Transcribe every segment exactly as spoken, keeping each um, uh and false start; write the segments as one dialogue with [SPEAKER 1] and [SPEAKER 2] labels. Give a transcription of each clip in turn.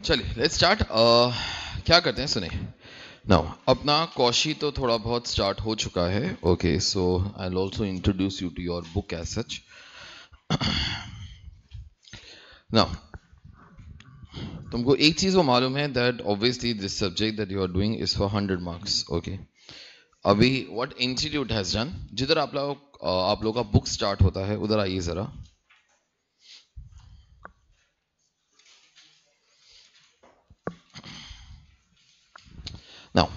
[SPEAKER 1] चलिए let's start. क्या करते हैं, सुने नाउ। अपना कौशी तो थोड़ा बहुत स्टार्ट हो चुका है। Okay, so I will also introduce you to your book as such. Now तुमको एक चीज वो मालूम है that obviously this subject that you are doing is for hundred marks. Okay, अभी व्हाट इंस्टीट्यूट हैज डन, जिधर आप लोग आप लोग का बुक स्टार्ट होता है उधर आइए जरा। नाउ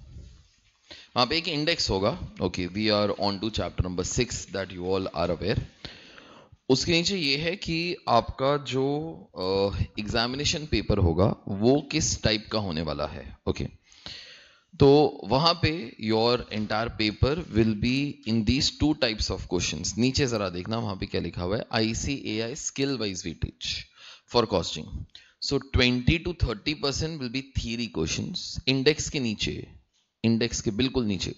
[SPEAKER 1] वहां पे एक इंडेक्स होगा। Okay, we are on to chapter number six that you all are aware. उसके नीचे ये है कि आपका जो एग्जामिनेशन uh, पेपर होगा वो किस टाइप का होने वाला है। ओके, तो वहां पे your entire paper will be in these two types of questions. नीचे जरा देखना, वहां पे क्या लिखा हुआ है, ICAI skill wise weightage for costing. So twenty to thirty percent will be theory questions. Index के नीचे, इंडेक्स के बिल्कुल नीचे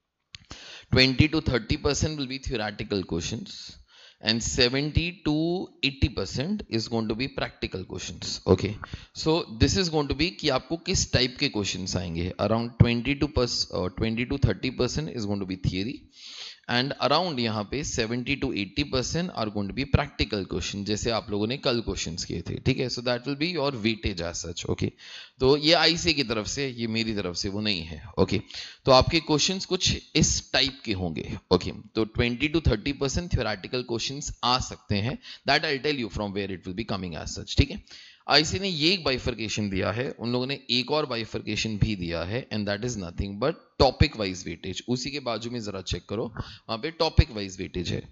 [SPEAKER 1] twenty to thirty percent will be theoretical questions and seventy to eighty percent is going to be practical questions. Okay, so this is going to be कि आपको किस type के questions आएंगे। around twenty to twenty to thirty percent is going to be theory and around यहाँ पे seventy to eighty percent are going to be practical question, जैसे आप लोगों ने कल क्वेश्चंस किए थे। ठीक है, so that will be your weightage as such. Okay, तो ये आईसी की तरफ से, ये मेरी तरफ से वो नहीं है। Okay okay? तो आपके क्वेश्चंस कुछ इस टाइप के होंगे। Okay okay? तो twenty to thirty percent theoretical questions आ सकते हैं, that I tell you from where it will be coming as such. ठीक है, आईसी ने ये एक बाइफर्केशन दिया है, उन लोगों ने एक और बाइफर्केशन भी दिया है, and that is nothing but topic wise weightage. उसी के बाजू में जरा चेक करो, वहां पे टॉपिक वाइज वेटेज है।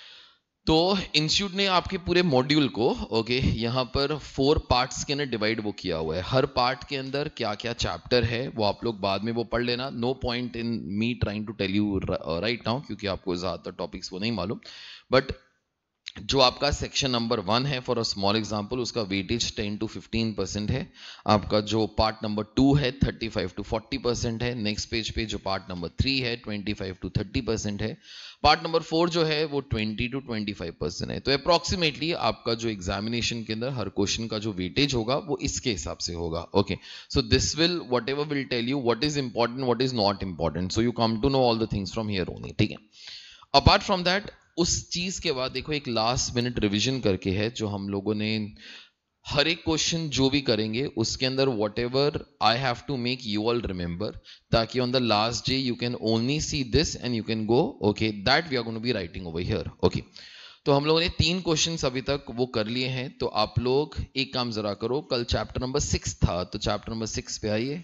[SPEAKER 1] तो इंस्टीट्यूट ने आपके पूरे मॉड्यूल को ओके okay, यहाँ पर फोर पार्ट्स के अंदर डिवाइड वो किया हुआ है। हर पार्ट के अंदर क्या क्या चैप्टर है वो आप लोग बाद में वो पढ़ लेना। No point in me trying to tell you right now, क्योंकि आपको ज्यादातर टॉपिक्स वो नहीं मालूम। बट जो आपका सेक्शन नंबर वन है फॉर अ स्मॉल एग्जांपल, उसका weightage ten to fifteen percent है। आपका जो पार्ट नंबर टू है thirty five to forty percent है। नेक्स्ट पेज पे जो पार्ट नंबर थ्री है twenty five to thirty percent है। पार्ट नंबर फोर जो है वो twenty to twenty five percent है। तो अप्रोक्सीमेटली आपका जो एग्जामिनेशन के अंदर हर क्वेश्चन का जो वेटेज होगा वो इसके हिसाब से होगा। Okay, so this will whatever will tell you what is important, what is not important, so you come to know all the things from here only. ठीक है, अपार्ट फ्रॉम दैट उस चीज के बाद देखो एक लास्ट मिनट रिवीजन करके है, जो हम लोगों ने हर एक क्वेश्चन जो भी करेंगे उसके अंदर whatever I have to make you all remember, ताकि on the last day you can only see this and you can go okay that we are going to be writing over here. Okay, तो हम लोगों ने तीन questions अभी तक वो कर लिए हैं। तो आप लोग एक काम जरा करो, कल चैप्टर नंबर सिक्स था, तो चैप्टर नंबर सिक्स पे आइए।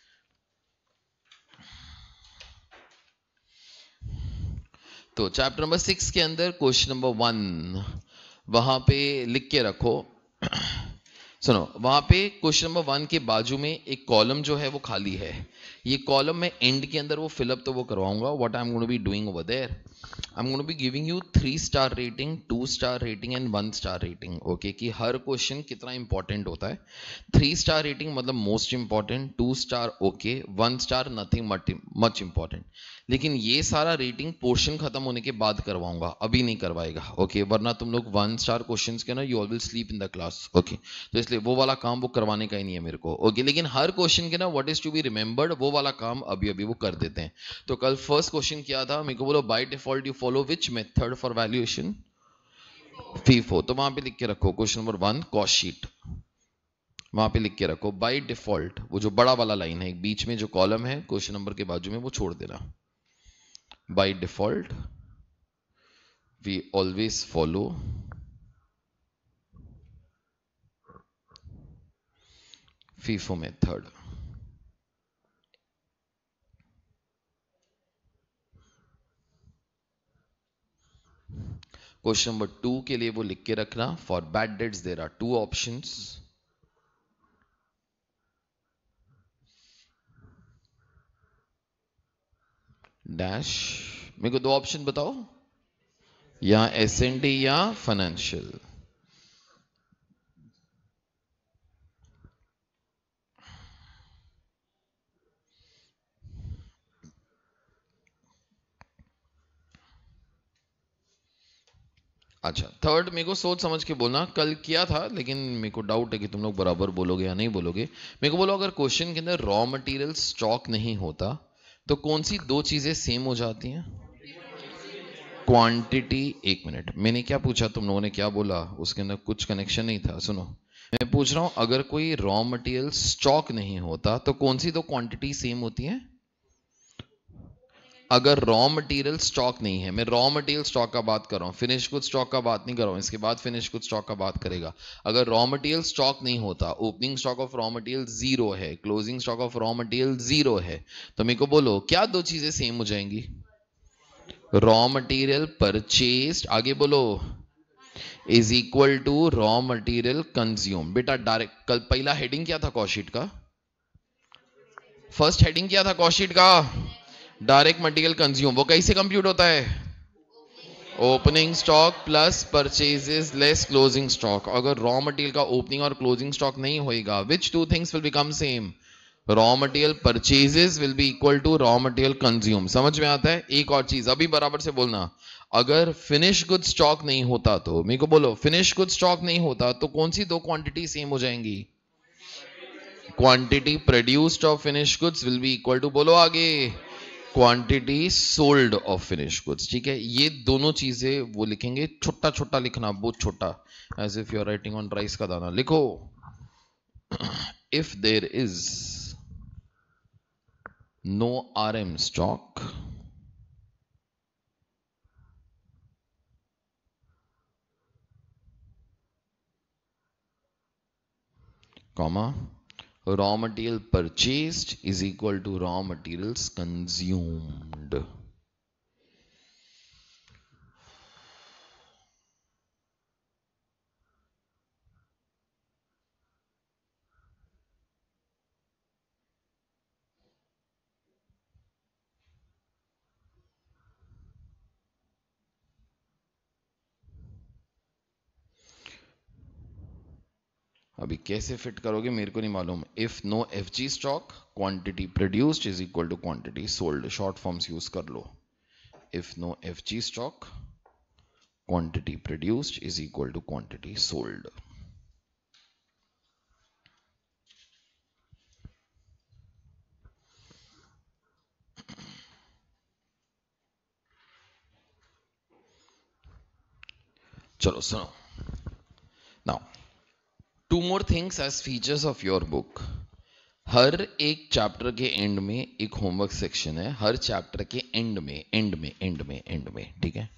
[SPEAKER 1] तो चैप्टर नंबर सिक्स के अंदर क्वेश्चन नंबर वन वहां पे लिख के रखो। सुनो, वहां पे क्वेश्चन नंबर वन के बाजू में एक कॉलम जो है वो खाली है। ये कॉलम में एंड के अंदर वो फिलअप तो वो करवाऊंगा। What I am going to be doing over there, I am going to be giving you three star rating, two star rating and one star rating. Okay, कि हर क्वेश्चन कितना इंपॉर्टेंट होता है। थ्री स्टार रेटिंग मतलब most important, two star okay, one star nothing much important. लेकिन ये सारा rating portion खत्म होने के बाद करवाऊंगा, अभी नहीं करवाएगा। ओके, वरना तुम लोग वन स्टार क्वेश्चंस के ना you all will sleep in the class. Okay, तो इसलिए वो वाला काम वो करवाने का ही नहीं है मेरे को। ओके, लेकिन हर क्वेश्चन के ना what is to be remembered वो वाला काम अभी अभी वो कर देते हैं। तो कल फर्स्ट क्वेश्चन क्या था, मेरे को बोलो by default you follow which method for valuation, FIFO. तो वहां पे लिख के रखो question number one cost sheet, वहां पे लिख के रखो बाय डिफॉल्ट, वो जो बड़ा वाला लाइन है बीच में जो कॉलम है क्वेश्चन नंबर के बाजू में वो छोड़ देना। By default we always follow FIFO method। Question number two के लिए वो लिख के रखना, for bad debts there are two options. Dash, मेरे को दो ऑप्शन बताओ, या एस एन डी या फाइनेंशियल। अच्छा, थर्ड मेरे को सोच समझ के बोलना, कल किया था लेकिन मेरे को डाउट है कि तुम लोग बराबर बोलोगे या नहीं बोलोगे। मेरे को बोलो, अगर क्वेश्चन के अंदर रॉ मटेरियल स्टॉक नहीं होता तो कौन सी दो चीजें सेम हो जाती हैं? क्वांटिटी। एक मिनट, मैंने क्या पूछा, तुम लोगों ने क्या बोला, उसके अंदर कुछ कनेक्शन नहीं था। सुनो, मैं पूछ रहा हूं अगर कोई रॉ मटेरियल स्टॉक नहीं होता तो कौन सी दो क्वांटिटी सेम होती है? अगर रॉ मटेरियल स्टॉक नहीं है, मैं रॉ मटेरियल स्टॉक का बात कर रहा हूं, फिनिश गुड स्टॉक का बात नहीं कर रहा हूं, इसके बाद फिनिश गुड स्टॉक का बात करेगा। अगर रॉ मटेरियल स्टॉक नहीं होता, opening stock of raw material zero है, closing stock of raw material zero है, तो मेरे को बोलो क्या दो चीजें सेम हो जाएंगी? रॉ मटेरियल परचेस्ड, आगे बोलो, is equal to raw material consume. बेटा डायरेक्ट, कल पहला हेडिंग क्या था कॉस्टशीट का? फर्स्ट हेडिंग क्या था कॉस्टशीट का? Direct material consume. वो कैसे कंप्यूट होता है? Opening stock plus purchases less closing stock. अगर रॉ मटेरियल का ओपनिंग और क्लोजिंग स्टॉक नहीं होएगा, which two things will become same? Raw material purchases will be equal to raw material consume. समझ में आता है? एक और चीज अभी बराबर से बोलना, अगर फिनिश गुड स्टॉक नहीं होता तो मेरे को बोलो, फिनिश गुड स्टॉक नहीं होता तो कौन सी दो क्वांटिटी सेम हो जाएंगी? Quantity produced of finish goods will be equal to, बोलो आगे, quantity sold of finish goods. ठीक है, ये दोनों चीजें वो लिखेंगे, छोटा छोटा लिखना, बहुत छोटा, as if you are writing on rice का दाना। लिखो, if there is no R M stock, comma, raw material purchased is equal to raw materials consumed. अभी कैसे फिट करोगे मेरे को नहीं मालूम। If no F G stock, quantity produced is equal to quantity sold. Short forms use कर लो। If no F G stock, quantity produced is equal to quantity sold. चलो सुनो, now two more things as features of your book. हर एक chapter के end में एक homework section है, हर चैप्टर के एंड में एंड में एंड में एंड में ठीक है,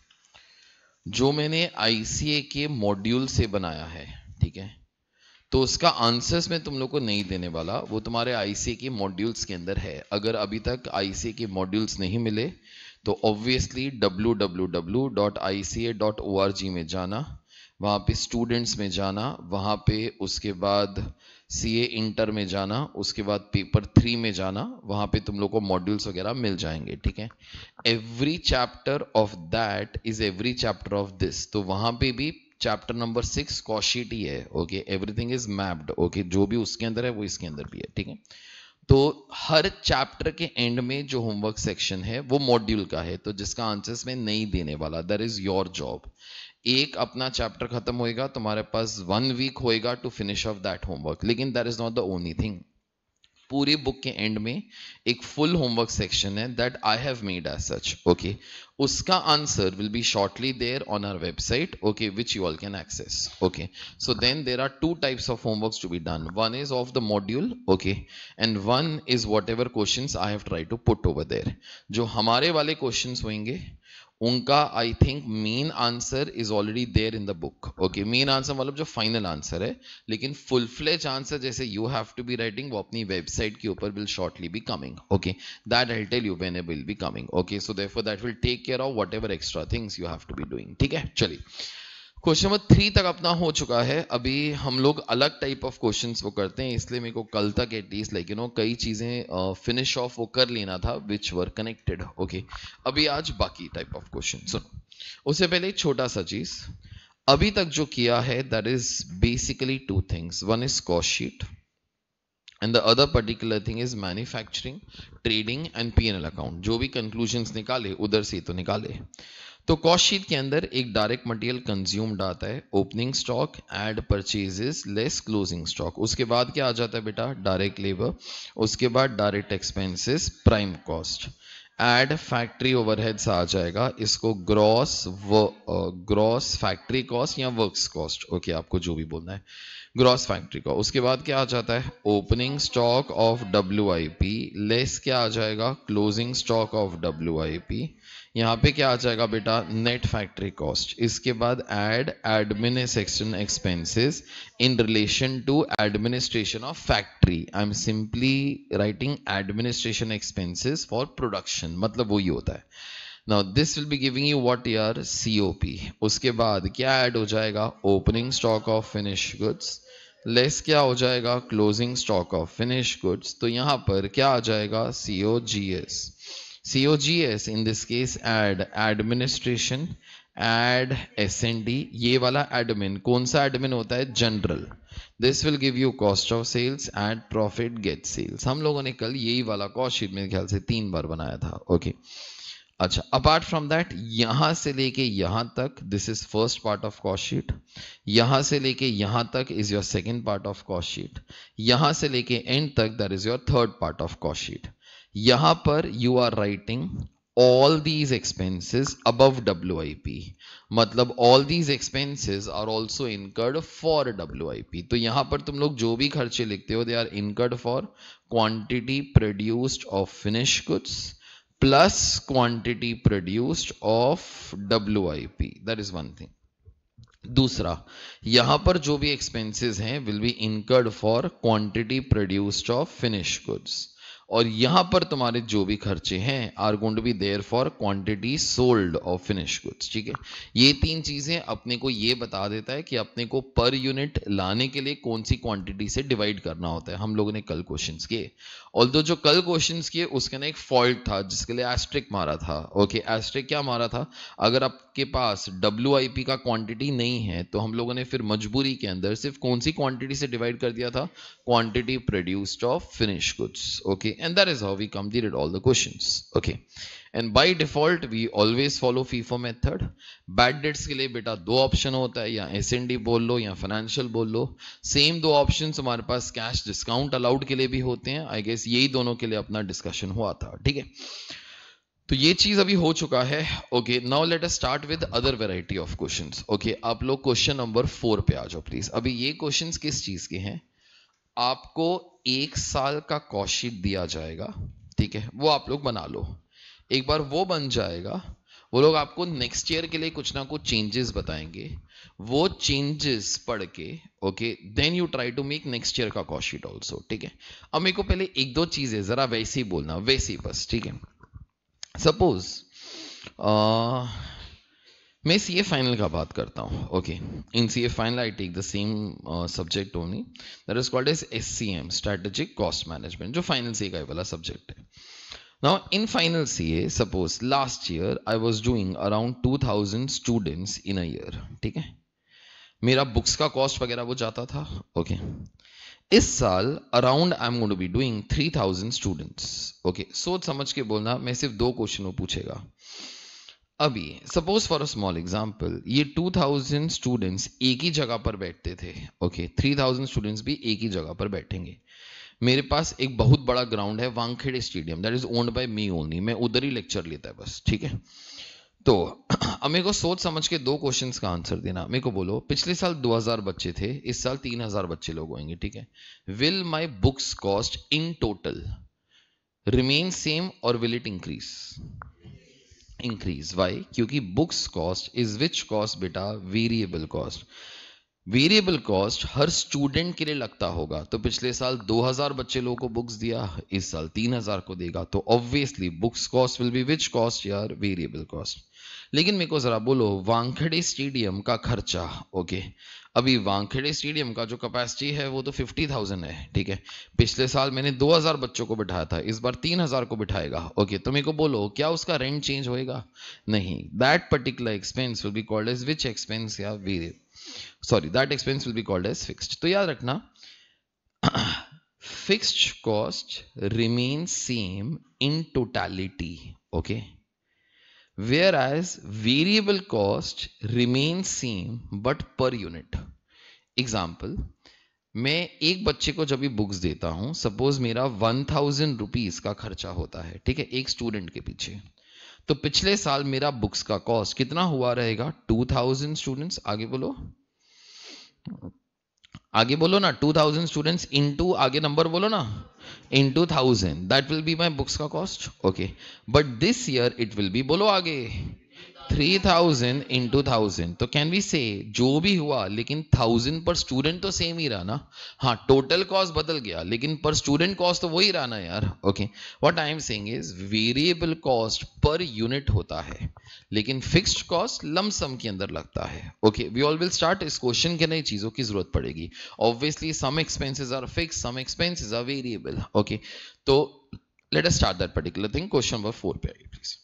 [SPEAKER 1] जो मैंने आई सी ए के मॉड्यूल से बनाया है। ठीक है, तो उसका आंसर्स मैं तुम लोग को नहीं देने वाला, वो तुम्हारे आई सी ए के मॉड्यूल्स के अंदर है। अगर अभी तक आई सी ए के मॉड्यूल्स नहीं मिले तो obviously W W W dot I C A dot O R G में जाना, वहाँ पे स्टूडेंट्स में जाना, वहाँ पे उसके बाद सी ए इंटर में जाना, उसके बाद पेपर थ्री में जाना, वहाँ पे तुम लोग को मॉड्यूल्स वगैरह मिल जाएंगे। ठीक है, every chapter of that is every chapter of this, तो वहाँ पे भी चैप्टर नंबर सिक्स कॉशीट ही है। Okay, everything is mapped. Okay, जो भी उसके अंदर है वो इसके अंदर भी है। ठीक है, तो हर चैप्टर के एंड में जो होमवर्क सेक्शन है वो मॉड्यूल का है, तो जिसका आंसर्स मैं नहीं देने वाला, दैट इज योर जॉब। एक अपना चैप्टर खत्म होएगा, तुम्हारे पास वन वीक होएगा to finish off that homework, लेकिन that is not the only thing. पूरी बुक के एंड में एक फुल होमवर्क सेक्शन है that I have made as such. Okay, उसका answer will be shortly there on our website, okay, which you all can access. Okay, so then there are two types of homeworks to be done, one is of the module, okay, and one is what ever questions I have try to put over there. जो हमारे वाले questions होंगे उनका I think main answer is already there in the book. Okay, main answer मतलब जो final answer है, लेकिन full fledge answer जैसे you have to be writing वो अपनी वेबसाइट के ऊपर will shortly be coming. Okay, that I will tell you when it will be coming. Okay, so therefore that will take care of whatever extra things you have to be doing. ठीक है, चलिए question number three तक अपना हो चुका है। अभी हम लोग अलग टाइप ऑफ क्वेश्चंस वो करते हैं, इसलिए मेरे को कल तक एटलीस्ट लाइक यू नो कई चीजें फिनिश ऑफ वो कर लेना था विच वर कनेक्टेड। ओके, अभी आज बाकी टाइप ऑफ क्वेश्चन सुनो। उससे पहले एक छोटा सा चीज अभी तक जो किया है that is basically two things, one is cost sheet and the other particular thing is manufacturing, trading and P and L account. जो भी कंक्लूजन्स निकाले उधर से तो निकाले। तो कॉस्ट शीट के अंदर एक डायरेक्ट मटेरियल कंज्यूम्ड आता है, opening stock, add purchases less closing stock. उसके बाद क्या आ जाता है बेटा, डायरेक्ट लेबर। उसके बाद direct expenses, prime cost, add factory overheads आ जाएगा, इसको ग्रॉस व ग्रॉस फैक्ट्री कॉस्ट या वर्क्स कॉस्ट, ओके आपको जो भी बोलना है, ग्रॉस फैक्ट्री का। उसके बाद क्या आ जाता है, opening stock of W I P less क्या आ जाएगा, closing stock of W I P. यहाँ पे क्या आ जाएगा बेटा, नेट फैक्ट्री कॉस्ट। इसके बाद add administration expenses in relation to administration of factory. I am simply writing administration expenses for production, मतलब वही होता है। Now this will be giving you what यार C O P। उसके बाद क्या ऐड हो जाएगा, opening stock of finish goods less क्या हो जाएगा, closing stock of finish goods. तो यहाँ पर क्या आ जाएगा, C O G S। C O G S in this case add administration, add S and D। ये वाला admin कौन सा admin होता है, general. This will give you cost of sales, add profit, get sales। हम लोगों ने कल यही वाला कॉस्ट शीट मेरे ख्याल से तीन बार बनाया था, ओके okay। अच्छा, अपार्ट फ्रॉम दैट यहां से लेके यहां तक this is first part of cost sheet, यहां से लेके यहां तक is your second part of cost sheet, यहां से लेके एंड तक that is your third part of cost sheet. यहां पर you are writing all these expenses above W I P, मतलब all these expenses are also incurred for W I P। तो यहां पर तुम लोग जो भी खर्चे लिखते हो, they are incurred for quantity produced of finished goods plus quantity produced of W I P, that is one thing। दूसरा, यहां पर जो भी एक्सपेंसेस हैं will be incurred for quantity produced of finish goods, और यहां पर तुम्हारे जो भी खर्चे हैं are going to be there for quantity sold of finish goods. ठीक है, ये तीन चीजें अपने को ये बता देता है कि अपने को पर यूनिट लाने के लिए कौन सी क्वांटिटी से डिवाइड करना होता है। हम लोगों ने कल क्वेश्चंस किए, ऑल्दो जो कल क्वेश्चंस किए उसके ना एक फॉल्ट था जिसके लिए एस्ट्रिक मारा था। ओके, एस्ट्रिक क्या मारा था, अगर आपके पास डब्ल्यू आई पी का क्वांटिटी नहीं है तो हम लोगों ने फिर मजबूरी के अंदर सिर्फ कौन सी क्वांटिटी से डिवाइड कर दिया था, quantity produced of finish goods. Okay, and that is how we completed all the questions। okay, and by default we always follow FIFO method। bad debts के लिए बेटा दो ऑप्शन होता है, या एस एन डी बोल लो या फाइनेंशियल बोल लो। सेम दो ऑप्शंस हमारे पास कैश डिस्काउंट अलाउड के लिए भी होते हैं। आई गेस यही दोनों के लिए अपना डिस्कशन हुआ था। ठीक है, तो ये चीज अभी हो चुका है। Okay, now let us start with other variety of questions. Okay, आप लोग क्वेश्चन नंबर फोर पे आ जाओ प्लीज। अभी ये क्वेश्चंस किस चीज के हैं, आपको एक साल का कॉस्ट शीट दिया जाएगा, ठीक है, वो आप लोग बना लो। एक बार वो बन जाएगा, वो लोग आपको नेक्स्ट ईयर के लिए कुछ ना कुछ चेंजेस बताएंगे, वो चेंजेस पढ़ के okay then you try to make next year का कॉस्ट शीट ऑल्सो। ठीक है, अब मेरे को पहले एक दो चीजें जरा वैसे ही बोलना, वैसे ही बस। ठीक है, सपोज मैं सी ए फाइनल का बात करता हूँ। Okay, in C A final I take the same subject only, that is called as S C M, strategic cost management, जो फाइनल सी ए का वाला सब्जेक्ट है। Now in final C A suppose last year I was doing around two thousand students in a year. ठीक है, मेरा books का cost वगैरह वो जाता था। ओके, इस साल around I am going to be doing three thousand students. Okay, सोच समझ के बोलना, मैं सिर्फ दो क्वेश्चन वो पूछेगा। अभी suppose for a small example, ये टू थाउजेंड स्टूडेंट्स एक ही जगह पर बैठते थे। ओके, थ्री थाउजेंड स्टूडेंट्स भी एक ही जगह पर बैठेंगे। मेरे पास एक बहुत बड़ा ग्राउंड है, Wankhede stadium, that is owned by me only, मैं उधर ही लेक्चर लेता है बस। ठीक है, तो अब मेरे को सोच समझ के दो क्वेश्चंस का आंसर देना। मेरे को बोलो, पिछले साल दो हज़ार बच्चे थे, इस साल तीन हज़ार बच्चे लोग होंगे। ठीक है, will my books cost in total remain same और will it increase? Increase. Why? क्योंकि books cost is which cost बेटा? Variable cost. वेरिएबल कॉस्ट हर स्टूडेंट के लिए लगता होगा, तो पिछले साल दो हज़ार बच्चे लोगों को बुक्स दिया, इस साल तीन हज़ार को देगा, तो obviously books cost will be which cost यार? Variable cost. लेकिन मेरे को जरा बोलो, वानखेड़े स्टेडियम का खर्चा, ओके, अभी वानखेड़े स्टेडियम का जो कैपेसिटी है वो तो फिफ्टी थाउजेंड है। ठीक है, पिछले साल मैंने दो हज़ार बच्चों को बिठाया था, इस बार तीन हज़ार को बिठाएगा। ओके, तो मेरे को बोलो, क्या उसका रेंट चेंज होएगा? नहीं। That particular expense will be called as which expense या variable, sorry that expense will be called as fixed. तो याद रखना, fixed cost remain same in totality. Okay, where as variable cost remain same but per unit. Example, मैं एक बच्चे को जब भी बुक्स देता हूं, सपोज मेरा वन थाउजेंड रुपीज का खर्चा होता है, ठीक है, एक स्टूडेंट के पीछे, तो पिछले साल मेरा बुक्स का कॉस्ट कितना हुआ रहेगा? टू थाउजेंड स्टूडेंट्स, आगे बोलो, आगे बोलो ना, टू थाउजेंड स्टूडेंट्स इनटू, आगे नंबर बोलो ना, into thousand, that will be my books का cost. Okay, but this year it will be, बोलो आगे, थ्री थाउजेंड इंटू थाउजेंड। तो कैन वी से जो भी हुआ, लेकिन थाउजेंड पर स्टूडेंट तो सेम ही रहा ना। हाँ, टोटल कॉस्ट बदल गया, लेकिन पर स्टूडेंट कॉस्ट तो वही रहा ना यार। Okay, what I am saying is variable cost per unit होता है, लेकिन फिक्स्ड कॉस्ट लमसम के अंदर लगता है। Okay, we all will start. इस क्वेश्चन के नई चीजों की जरूरत पड़ेगी। Obviously some expenses are fix, some expenses are variable. Okay, तो let us start that particular thing. Question number four पे आइए please.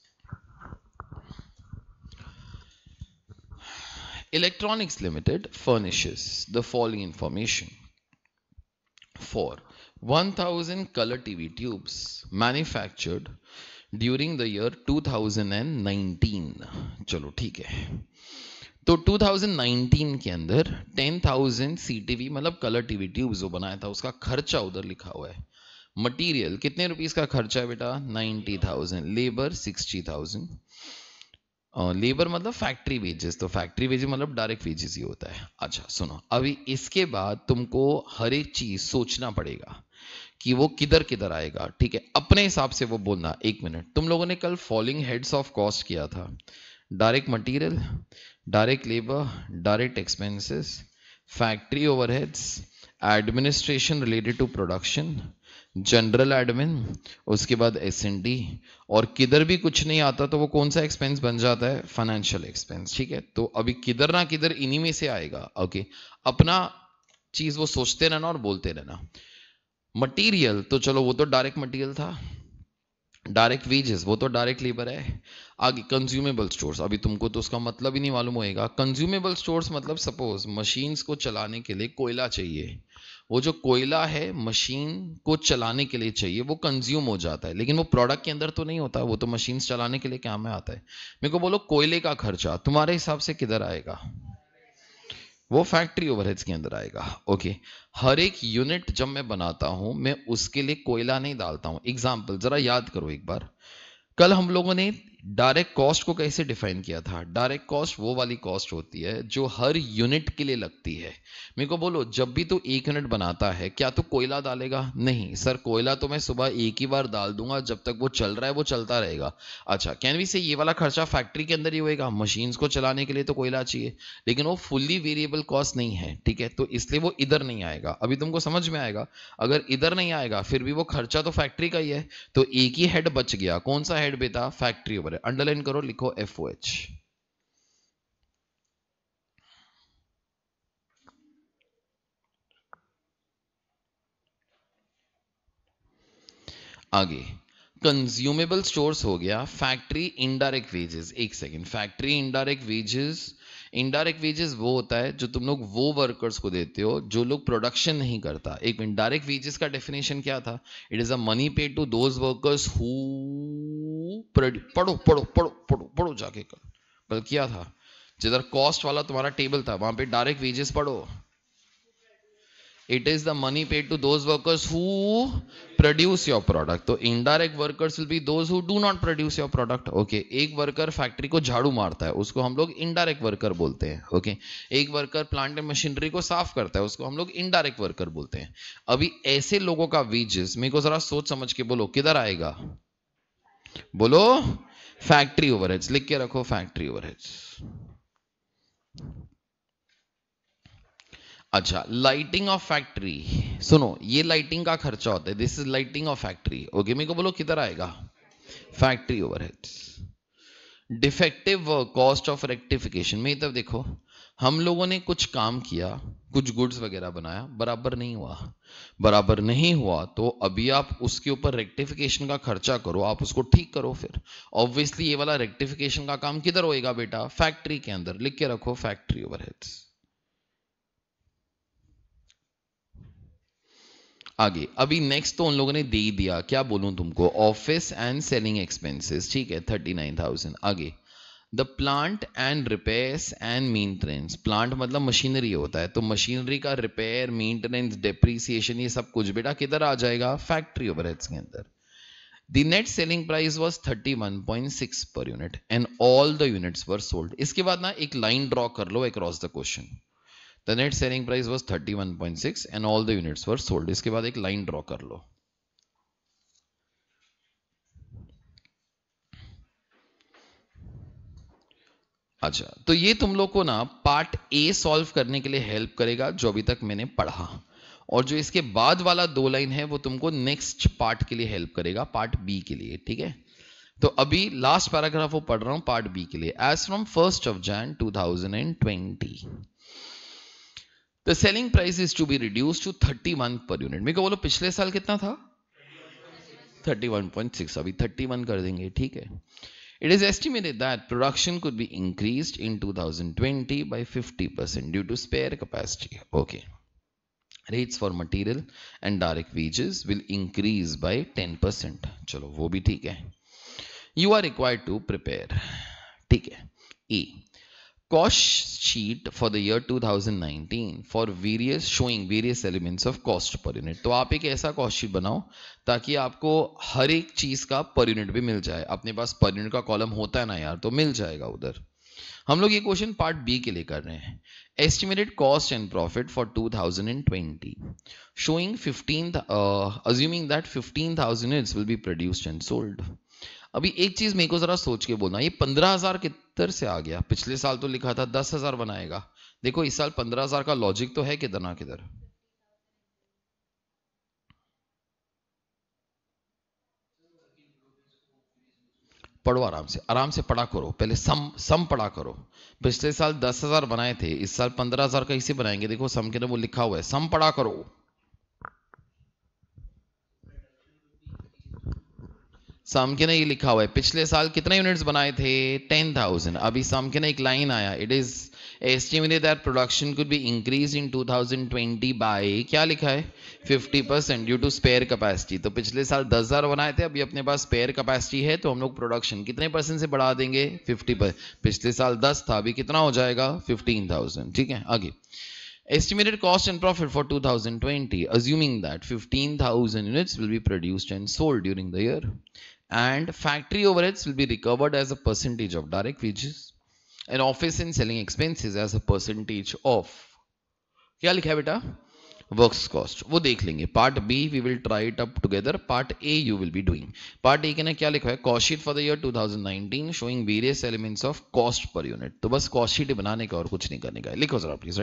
[SPEAKER 1] Electronics Limited furnishes the following information for one thousand color T V tubes manufactured during the year two thousand nineteen। चलो ठीक है, तो to thousand nineteen के अंदर ten thousand C TV मतलब colour TV tubes जो बनाया था, उसका खर्चा उधर लिखा हुआ है। मटेरियल कितने रुपीस का खर्चा है बेटा? Ninety thousand. Labour sixty thousand. Labour मतलब फैक्ट्री वेजेस, तो फैक्ट्री वेजेस मतलब डायरेक्ट वेजेस ही होता है। अच्छा सुनो, अभी इसके बाद तुमको हर एक चीज सोचना पड़ेगा कि वो किधर किधर आएगा, ठीक है, अपने हिसाब से वो बोलना। एक मिनट, तुम लोगों ने कल फॉलोइंग हेड्स ऑफ कॉस्ट किया था: direct material, direct labour, direct expenses, factory overheads, administration related to production, general admin, उसके बाद एस एन डी, और किधर भी कुछ नहीं आता तो वो कौन सा एक्सपेंस बन जाता है? Financial expense. ठीक है, तो अभी किधर ना किधर इन्हीं में से आएगा। ओके, अपना चीज वो सोचते रहना और बोलते रहना। मटेरियल तो चलो वो तो डायरेक्ट मटेरियल था। डायरेक्ट वेजेस वो तो डायरेक्ट लेबर है। आगे कंज्यूमेबल स्टोर्स, अभी तुमको तो उसका मतलब ही नहीं मालूम होएगा। कंज्यूमेबल स्टोर्स मतलब सपोज मशीन्स को चलाने के लिए कोयला चाहिए, वो जो कोयला है मशीन को चलाने के लिए चाहिए, वो कंज्यूम हो जाता है, लेकिन वो प्रोडक्ट के अंदर तो नहीं होता, वो तो मशीन चलाने के लिए काम में आता है। मेरे को बोलो कोयले का खर्चा तुम्हारे हिसाब से किधर आएगा? वो फैक्ट्री ओवरहेड्स के अंदर आएगा। ओके, हर एक यूनिट जब मैं बनाता हूं, मैं उसके लिए कोयला नहीं डालता हूं। एग्जाम्पल जरा याद करो एक बार, कल हम लोगों ने डायरेक्ट कॉस्ट को कैसे डिफाइन किया था? डायरेक्ट कॉस्ट वो वाली कॉस्ट होती है जो हर यूनिट के लिए लगती है। मेरे को बोलो, जब भी तू एक यूनिट बनाता है क्या तू कोयला डालेगा? नहीं सर, कोयला तो मैं सुबह एक ही बार डाल दूंगा, जब तक वो चल रहा है वो चलता रहेगा। अच्छा, कैन वी से ये वाला खर्चा फैक्ट्री के अंदर ही होएगा? मशीन्स को चलाने के लिए तो कोयला चाहिए, लेकिन वो फुल्ली वेरिएबल कॉस्ट नहीं है, ठीक है, तो इसलिए वो इधर नहीं आएगा। अभी तुमको समझ में आएगा। अगर इधर नहीं आएगा फिर भी वो खर्चा तो फैक्ट्री का ही है, तो एक ही हेड बच गया। कौन सा हेड बेटा? Factory over. अंडरलाइन करो, लिखो एफ ओ एच। आगे कंज्यूमेबल स्टोर्स हो गया, फैक्ट्री इनडायरेक्ट वेजेस। एक second, factory indirect wages, indirect wages वो होता है जो तुम लोग वो वर्कर्स को देते हो जो लोग प्रोडक्शन नहीं करता। एक मिनट, डायरेक्ट वेजेस का डेफिनेशन क्या था? It is a money paid to those workers who पढ़ो पढ़ो पढ़ो पढ़ो पढ़ो जाके कल कल किया था, जिधर कॉस्ट वाला तुम्हारा टेबल था वहां पे डायरेक्ट वेजेस पढ़ो। It is the money paid to those workers who produce your product. तो indirect workers will be those who do not produce your product. Okay, एक वर्कर फैक्ट्री को झाड़ू मारता है, उसको हम लोग इनडायरेक्ट वर्कर बोलते हैं। ओके, एक वर्कर प्लांट एंड मशीनरी को साफ करता है, उसको हम लोग इनडायरेक्ट वर्कर बोलते हैं। अभी ऐसे लोगों का वेजेस मेरे को जरा सोच समझ के बोलो किधर आएगा? बोलो फैक्ट्री ओवरहेड्स। लिख के रखो फैक्ट्री ओवरहेड्स। अच्छा, लाइटिंग ऑफ फैक्ट्री, सुनो ये लाइटिंग का खर्चा होता है, this is lighting of factory. Okay, मेरे को बोलो किधर आएगा? Factory overheads. Defective cost of rectification में तब देखो, हम लोगों ने कुछ काम किया, कुछ गुड्स वगैरह बनाया, बराबर नहीं हुआ, बराबर नहीं हुआ तो अभी आप उसके ऊपर रेक्टिफिकेशन का खर्चा करो, आप उसको ठीक करो। फिर ऑब्वियसली ये वाला रेक्टिफिकेशन का काम किधर होएगा बेटा? फैक्ट्री के अंदर। लिख के रखो फैक्ट्री ओवरहेड्स। आगे अभी नेक्स्ट तो उन लोगों ने दे ही दिया, क्या बोलूं तुमको, ऑफिस एंड सेलिंग एक्सपेंसेस, ठीक है, थर्टी नाइन थाउजेंड। आगे the plant and repairs and maintenance, plant मतलब मशीनरी होता है, तो मशीनरी का रिपेयर, मेंटेनेंस, डेप्रीसिएशन, ये सब कुछ बेटा किधर आ जाएगा, फैक्ट्री ओवरहेड्स के अंदर। The net selling price was thirty-one point six per unit and all the units were sold. इसके बाद ना एक लाइन ड्रॉ कर लो across the question. The net selling price was thirty-one point six and all the units were sold. इसके बाद एक line draw कर लो. अच्छा, तो ये तुम लोग को ना पार्ट ए सॉल्व करने के लिए हेल्प करेगा जो अभी तक मैंने पढ़ा, और जो इसके बाद वाला दो लाइन है वो तुमको नेक्स्ट पार्ट के लिए हेल्प करेगा, पार्ट बी के लिए, ठीक है। तो अभी लास्ट पैराग्राफ वो पढ़ रहा हूं पार्ट बी के लिए। As from first of Jan two thousand twenty the selling price is to be reduce to thirty one per unit. मेरे को बोलो पिछले साल कितना था, थर्टी वन पॉइंट सिक्स, अभी थर्टी वन कर देंगे, ठीक है। It is estimated that production could be increased in two thousand twenty by fifty percent due to spare capacity. Okay. Rates for material and direct wages will increase by ten percent. चलो वो भी ठीक है। You are required to prepare. ठीक है। E. Cost sheet for the year two thousand nineteen for various showing various elements of cost per unit. तो आप एक ऐसा cost sheet बनाओ ताकि आपको हर एक चीज का पर यूनिट भी मिल जाए। अपने पास पर यूनिट का कॉलम होता है ना यार, तो मिल जाएगा उधर। हम लोग ये क्वेश्चन पार्ट बी के लिए कर रहे हैं। Estimated cost and profit for two thousand twenty showing fifteen assuming that fifteen thousand units will be produced and sold. अभी एक चीज मेरे को जरा सोच के बोलना, ये पंद्रह हजार किधर से आ गया? पिछले साल तो लिखा था दस हजार बनाएगा। देखो इस साल पंद्रह हजार का लॉजिक तो है किधर ना किधर। पढ़ो आराम से, आराम से पढ़ा करो, पहले सम सम पढ़ा करो। पिछले साल दस हजार बनाए थे, इस साल पंद्रह हजार का इसे बनाएंगे। देखो सम के ना वो लिखा हुआ है, सम पढ़ा करो। सम के ना ये लिखा हुआ है, पिछले साल कितने यूनिट्स बनाए थे, टेन थाउजेंड। अभी सम के ना एक लाइन आया, it is estimated that production could be increase in two thousand twenty by, क्या लिखा है, fifty percent due to spare capacity. तो पिछले साल दस हजार बनाए थे, अभी अपने पास स्पेयर कैपेसिटी है, तो हम लोग प्रोडक्शन कितने परसेंट से बढ़ा देंगे, फिफ्टी परसेंट। पिछले साल दस था, अभी कितना हो जाएगा, फिफ्टीन थाउजेंड, ठीक है। आगे estimated cost and profit for two thousand twenty assuming that fifteen thousand units will be produced and sold during the year and factory overheads will be recovered as a percentage of direct wages and office and selling expenses as a percentage of, क्या लिखा है बेटा, works cost. वो देख लेंगे। Part B we will try it up together, part A you will be doing. Part A के ना क्या लिखा है, cost sheet for the year two thousand nineteen showing various elements of cost per unit. तो बस cost sheet बनाने का और कुछ नहीं करने का है। लिखो जरा please.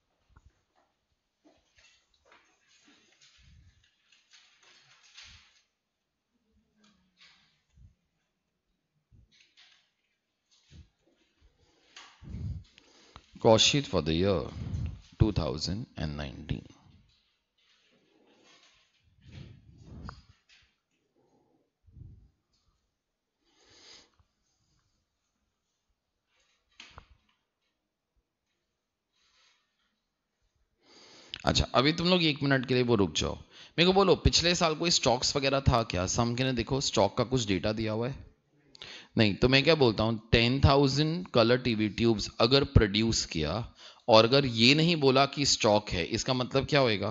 [SPEAKER 1] Cost sheet for the year two thousand nineteen. अच्छा अभी तुम लोग एक मिनट के लिए वो रुक जाओ। मेरे को बोलो पिछले साल कोई स्टॉक्स वगैरह था क्या? सम के ने देखो स्टॉक का कुछ डेटा दिया हुआ है नहीं, तो मैं क्या बोलता हूं, ten thousand colour TV tubes अगर प्रोड्यूस किया और अगर ये नहीं बोला कि स्टॉक है, इसका मतलब क्या होएगा,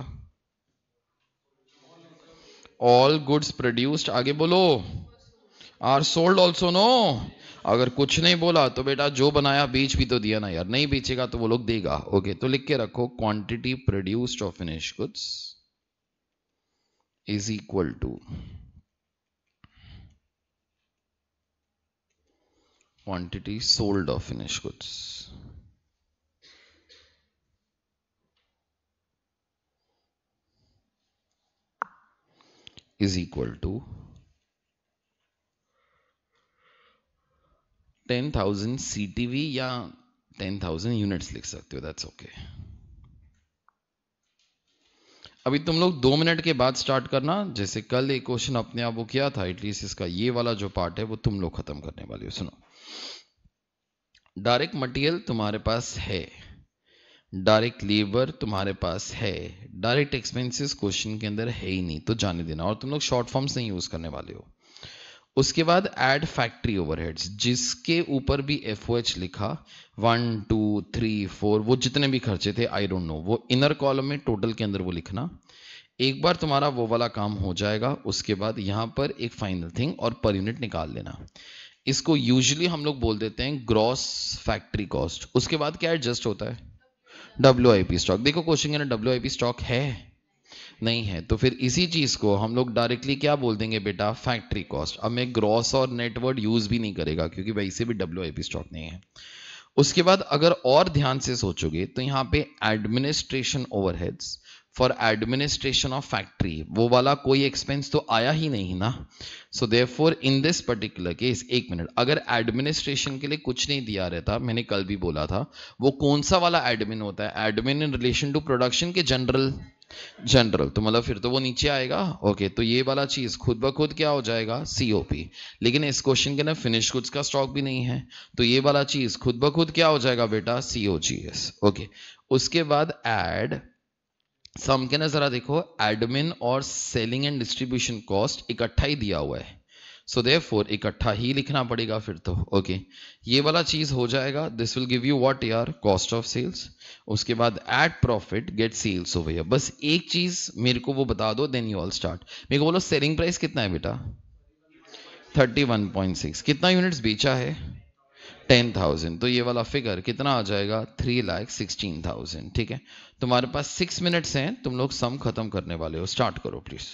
[SPEAKER 1] ऑल गुड्स प्रोड्यूस्ड, आगे बोलो, आर सोल्ड ऑल्सो नो। अगर कुछ नहीं बोला तो बेटा जो बनाया बेच भी तो दिया ना यार, नहीं बेचेगा तो वो लोग देगा। ओके तो लिख के रखो, quantity produced of finished goods is equal to quantity sold of finished goods is equal to ten thousand C T V या टेन थाउजेंड यूनिट्स लिख सकते हो, दैट्स ओके। अभी तुम लोग दो मिनट के बाद स्टार्ट करना। जैसे कल एक क्वेश्चन अपने आप वो किया था, एटलीस्ट इसका ये वाला जो पार्ट है वो तुम लोग खत्म करने वाले हो। सुनो, डायरेक्ट मटेरियल तुम्हारे पास है, डायरेक्ट लेबर तुम्हारे पास है, डायरेक्ट एक्सपेंसेस क्वेश्चन के अंदर है ही नहीं, तो जाने देना, और तुम लोग शॉर्ट फॉर्म्स नहीं यूज करने वाले हो। उसके बाद ऐड फैक्ट्री ओवरहेड्स, जिसके ऊपर भी एफ ओ एच लिखा, वन टू थ्री फोर, वो जितने भी खर्चे थे आई डोंट नो, वो इनर कॉलम में टोटल के अंदर वो लिखना। एक बार तुम्हारा वो वाला काम हो जाएगा, उसके बाद यहां पर एक फाइनल थिंग और पर यूनिट निकाल लेना। इसको यूजुअली हम लोग बोल देते हैं ग्रॉस फैक्ट्री कॉस्ट। उसके बाद क्या एडजस्ट होता है, डब्ल्यू आई पी स्टॉक। देखो क्वेश्चन के अंदर डब्ल्यू आई पी स्टॉक है नहीं है, तो फिर इसी चीज को हम लोग डायरेक्टली क्या बोल देंगे बेटा, फैक्ट्री कॉस्ट। अब मैं ग्रॉस और नेट वर्ड यूज भी नहीं करेगा क्योंकि वैसे भी डब्ल्यू आई पी स्टॉक नहीं है। उसके बाद अगर और ध्यान से सोचोगे तो यहाँ पे administration overheads for administration of factory, वो वाला कोई एक्सपेंस तो आया ही नहीं ना। So therefore in this particular case, एक मिनट, अगर एडमिनिस्ट्रेशन के लिए कुछ नहीं दिया रहता, मैंने कल भी बोला था, वो कौन सा वाला एडमिन होता है, admin in relation to production के जनरल, जनरल, तो मतलब फिर तो वो नीचे आएगा। ओके, तो ये वाला चीज खुद ब खुद क्या हो जाएगा, सीओपी। लेकिन इस क्वेश्चन के ना फिनिश गुड्स का स्टॉक भी नहीं है, तो ये वाला चीज खुद ब खुद क्या हो जाएगा बेटा, सीओजीएस। ओके, उसके बाद एड सम के ना जरा देखो, एडमिन और सेलिंग एंड डिस्ट्रीब्यूशन कॉस्ट इकट्ठा ही दिया हुआ है, सो देयरफॉर इकट्ठा ही लिखना पड़ेगा फिर तो। Okay okay. ये वाला चीज हो जाएगा, this will give you what यार, कॉस्ट ऑफ सेल्स। उसके बाद at profit get sales over here. बस एक चीज मेरे को वो बता दो, देन यू ऑल स्टार्ट। मेरे को बोलो सेलिंग प्राइस कितना है बेटा, थर्टी वन पॉइंट सिक्स। कितना यूनिट्स बेचा है, टेन थाउजेंड। तो ये वाला फिगर कितना आ जाएगा, थ्री लाख सिक्सटीन थाउजेंड। ठीक है, तुम्हारे पास सिक्स मिनट्स हैं, तुम लोग सम खत्म करने वाले हो, स्टार्ट करो प्लीज।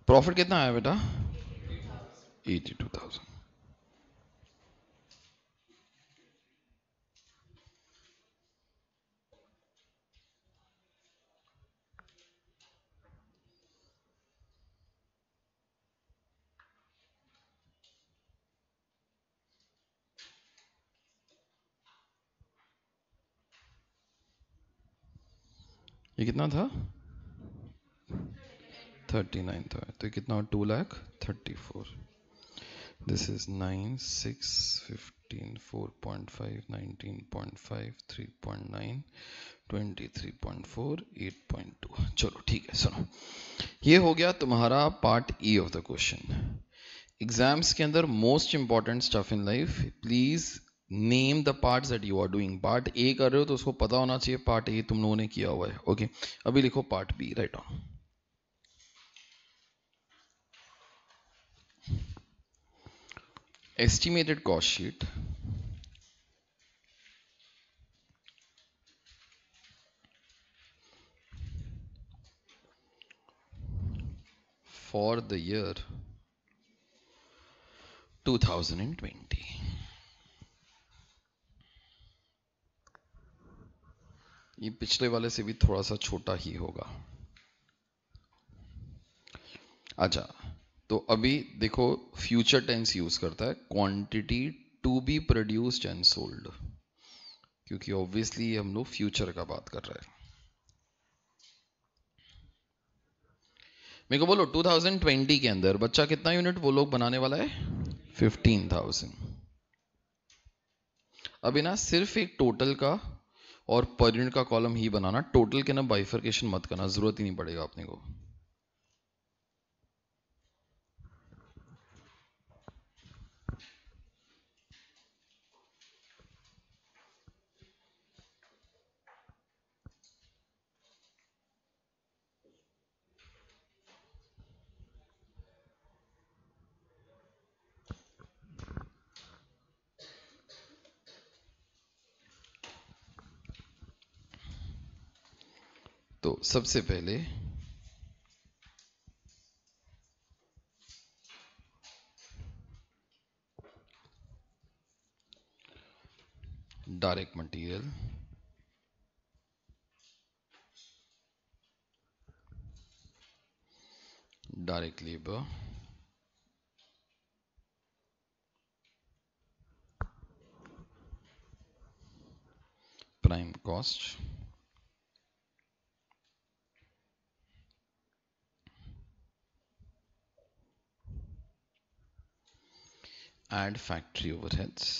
[SPEAKER 1] प्रॉफिट कितना आया बेटा? Eighty two thousand. ये कितना था? थर्टी नाइन था, तो ये कितना? Two lakh thirty four. This is nine six fifteen four point five nineteen point five three point nine twenty three point four eight point two. चलो ठीक है, सुनो, ये हो गया तुम्हारा part E of the question. Exams के अंदर most important stuff in life, please name the parts that you are doing. Part A कर रहे हो तो उसको पता होना चाहिए पार्ट ए तुम लोगों ने किया हुआ है। ओके, अभी लिखो part B, right on. Estimated cost sheet for the year two thousand twenty. ये पिछले वाले से भी थोड़ा सा छोटा ही होगा। अच्छा, तो अभी देखो फ्यूचर टेंस यूज करता है, quantity to be produced and sold, क्योंकि ऑब्वियसली हम लोग फ्यूचर का बात कर रहे हैं। मेरे को बोलो टू थाउजेंड ट्वेंटी के अंदर बच्चा कितना यूनिट वो लोग बनाने वाला है? Fifteen thousand. अभी ना सिर्फ एक टोटल का और पर यूनिट का कॉलम ही बनाना, टोटल के ना बाइफर्केशन मत करना, जरूरत ही नहीं पड़ेगा अपने को। तो सबसे पहले direct material, direct labour, prime cost, add factory overheads,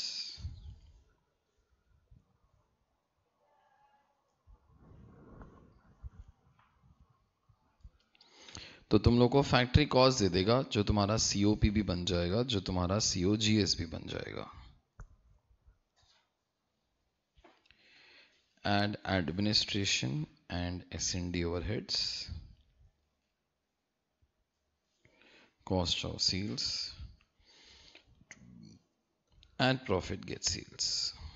[SPEAKER 1] तो तुम लोग को फैक्ट्री कॉस्ट दे देगा जो तुम्हारा सीओपी भी बन जाएगा, जो तुम्हारा सीओजीएस भी बन जाएगा। Add administration and S and D overheads, cost of sales and profit get sales.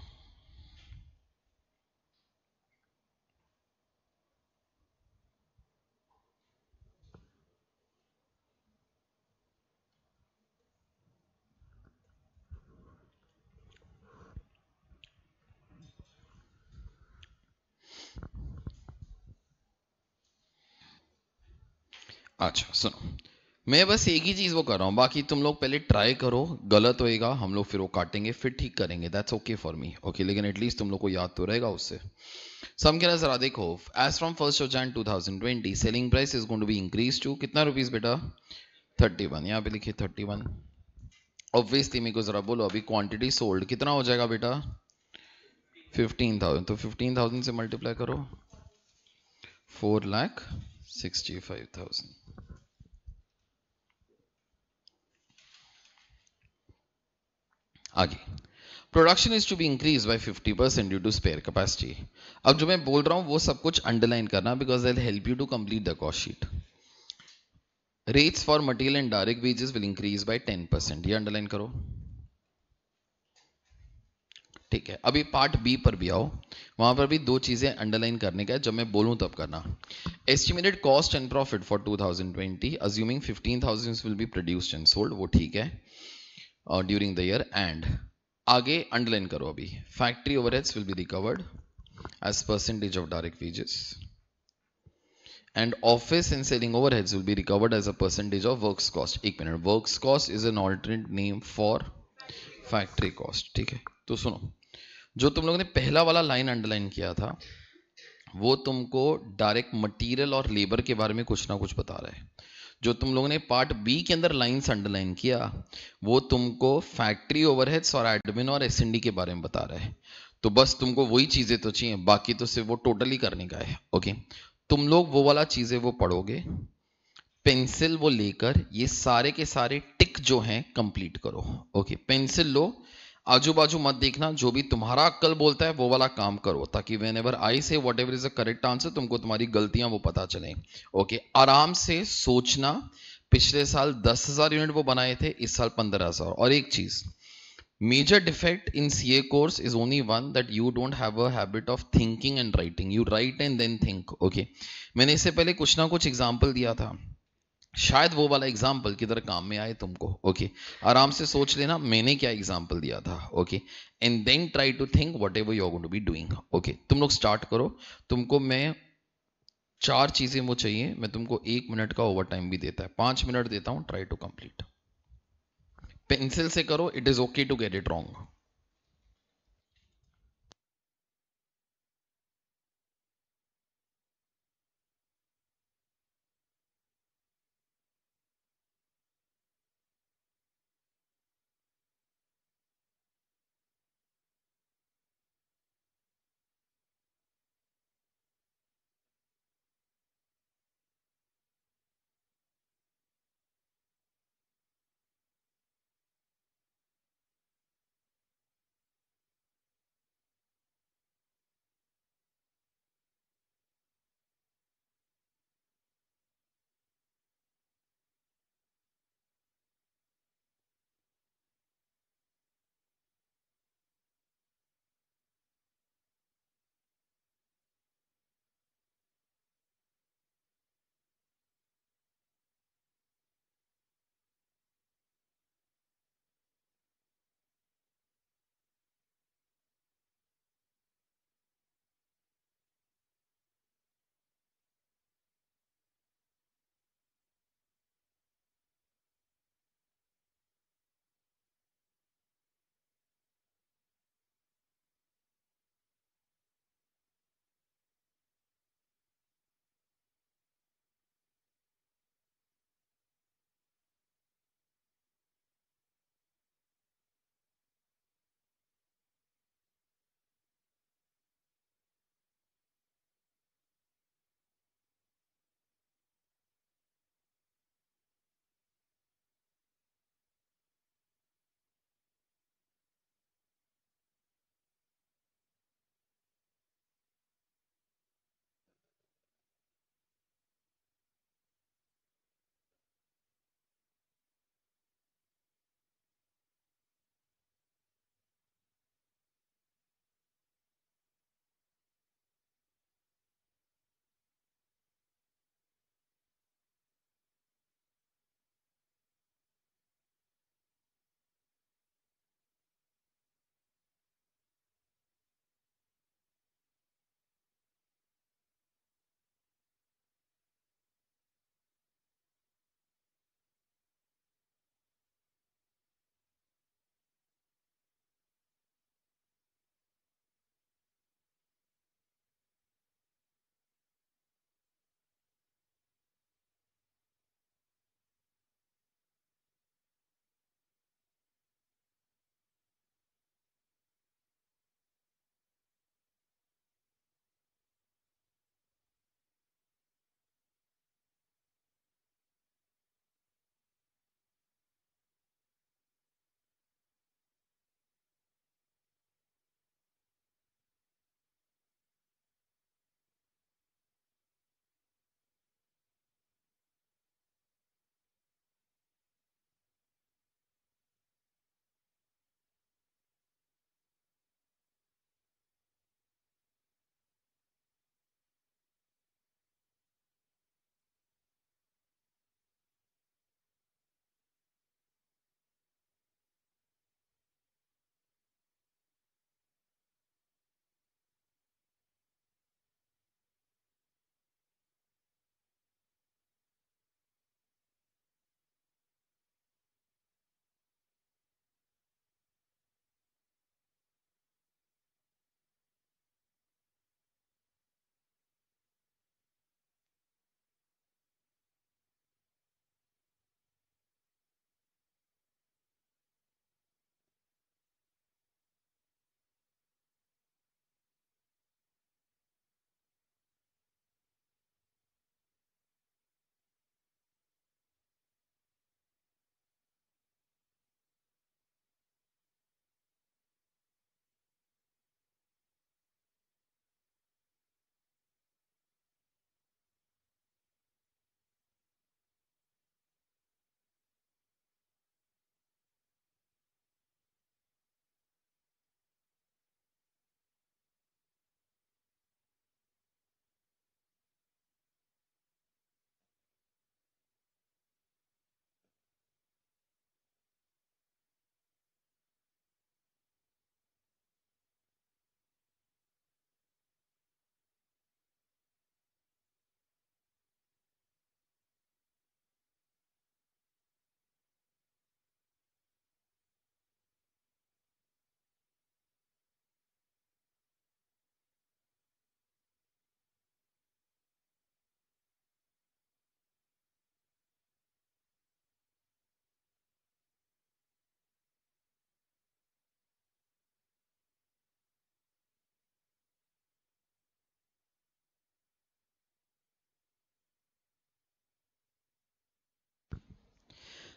[SPEAKER 1] अच्छा सुनो, मैं बस एक ही चीज वो कर रहा हूं, बाकी तुम लोग पहले ट्राई करो, गलत होएगा हम लोग फिर वो काटेंगे फिर ठीक करेंगे, that's okay for me. Okay, लेकिन एटलीस्ट तुम लोग को याद तो रहेगा उससे। सम के जरा देखो, as from first of Jan two thousand twenty selling price is going to be increase to कितना रुपीस बेटा? Thirty one. यहाँ पे लिखिए थर्टी वन। ऑब्वियसली मेरे को जरा बोलो अभी क्वांटिटी सोल्ड कितना हो जाएगा बेटा? Fifteen thousand. तो फिफ्टीन थाउजेंड से मल्टीप्लाई करो, four lakh sixty five thousand. आगे, production is to be increase by fifty percent due to spare capacity. अब जो मैं बोल रहा हूं वो सब कुछ अंडरलाइन करना, because I help you to complete the cost sheet. Rates for material and direct wages will increase by ten percent, ये अंडरलाइन करो। ठीक है, अभी पार्ट बी पर भी आओ, वहां पर भी दो चीजें अंडरलाइन करने का है, जब मैं बोलूं तब करना। Estimated cost and profit for two thousand twenty assuming fifteen thousand will be produced and sold, वो ठीक है, ड्यूरिंग द ईयर। एंड आगे अंडरलाइन करो अभी, factory overheads will be recovered as percentage of direct wages and office and selling overheads will be recovered as a percentage of works cost. एक minute, works cost is an alternate name for factory cost, ठीक है। तो सुनो, जो तुम लोगों ने पहला वाला लाइन अंडरलाइन किया था वो तुमको डायरेक्ट मटेरियल और लेबर के बारे में कुछ ना कुछ बता रहा है। जो तुम लोगों ने पार्ट बी के अंदर लाइंस अंडरलाइन किया वो तुमको फैक्ट्री ओवरहेड्स और एडमिन और एसएनडी के बारे में बता रहा है। तो बस तुमको वही चीजें तो चाहिए, बाकी तो सिर्फ वो टोटली करने का है। ओके, तुम लोग वो वाला चीजें वो पढ़ोगे, पेंसिल वो लेकर ये सारे के सारे टिक जो हैं कंप्लीट करो। ओके, पेंसिल लो, आजू बाजू मत देखना, जो भी तुम्हारा अक्ल बोलता है वो वाला काम करो, ताकि when ever I say whatever is the correct answer तुमको तुम्हारी गलतियां वो पता चले। ओके, आराम से सोचना, पिछले साल दस हजार यूनिट वो बनाए थे, इस साल पंद्रह हजार। और एक चीज, major defect in C A course is only one, that you don't have a habit of thinking and writing. You write and then think. Okay, मैंने इससे पहले कुछ ना कुछ एग्जाम्पल दिया था, शायद वो वाला एग्जाम्पल किधर काम में आए तुमको। ओके, आराम से सोच लेना मैंने क्या एग्जाम्पल दिया था। Okay, and then try to think whatever you are going to be doing. Okay, तुम लोग स्टार्ट करो। तुमको मैं चार चीजें वो चाहिए, मैं तुमको एक मिनट का ओवर टाइम भी देता है, पांच मिनट देता हूं, ट्राई टू कंप्लीट। पेंसिल से करो, it is okay to get it wrong.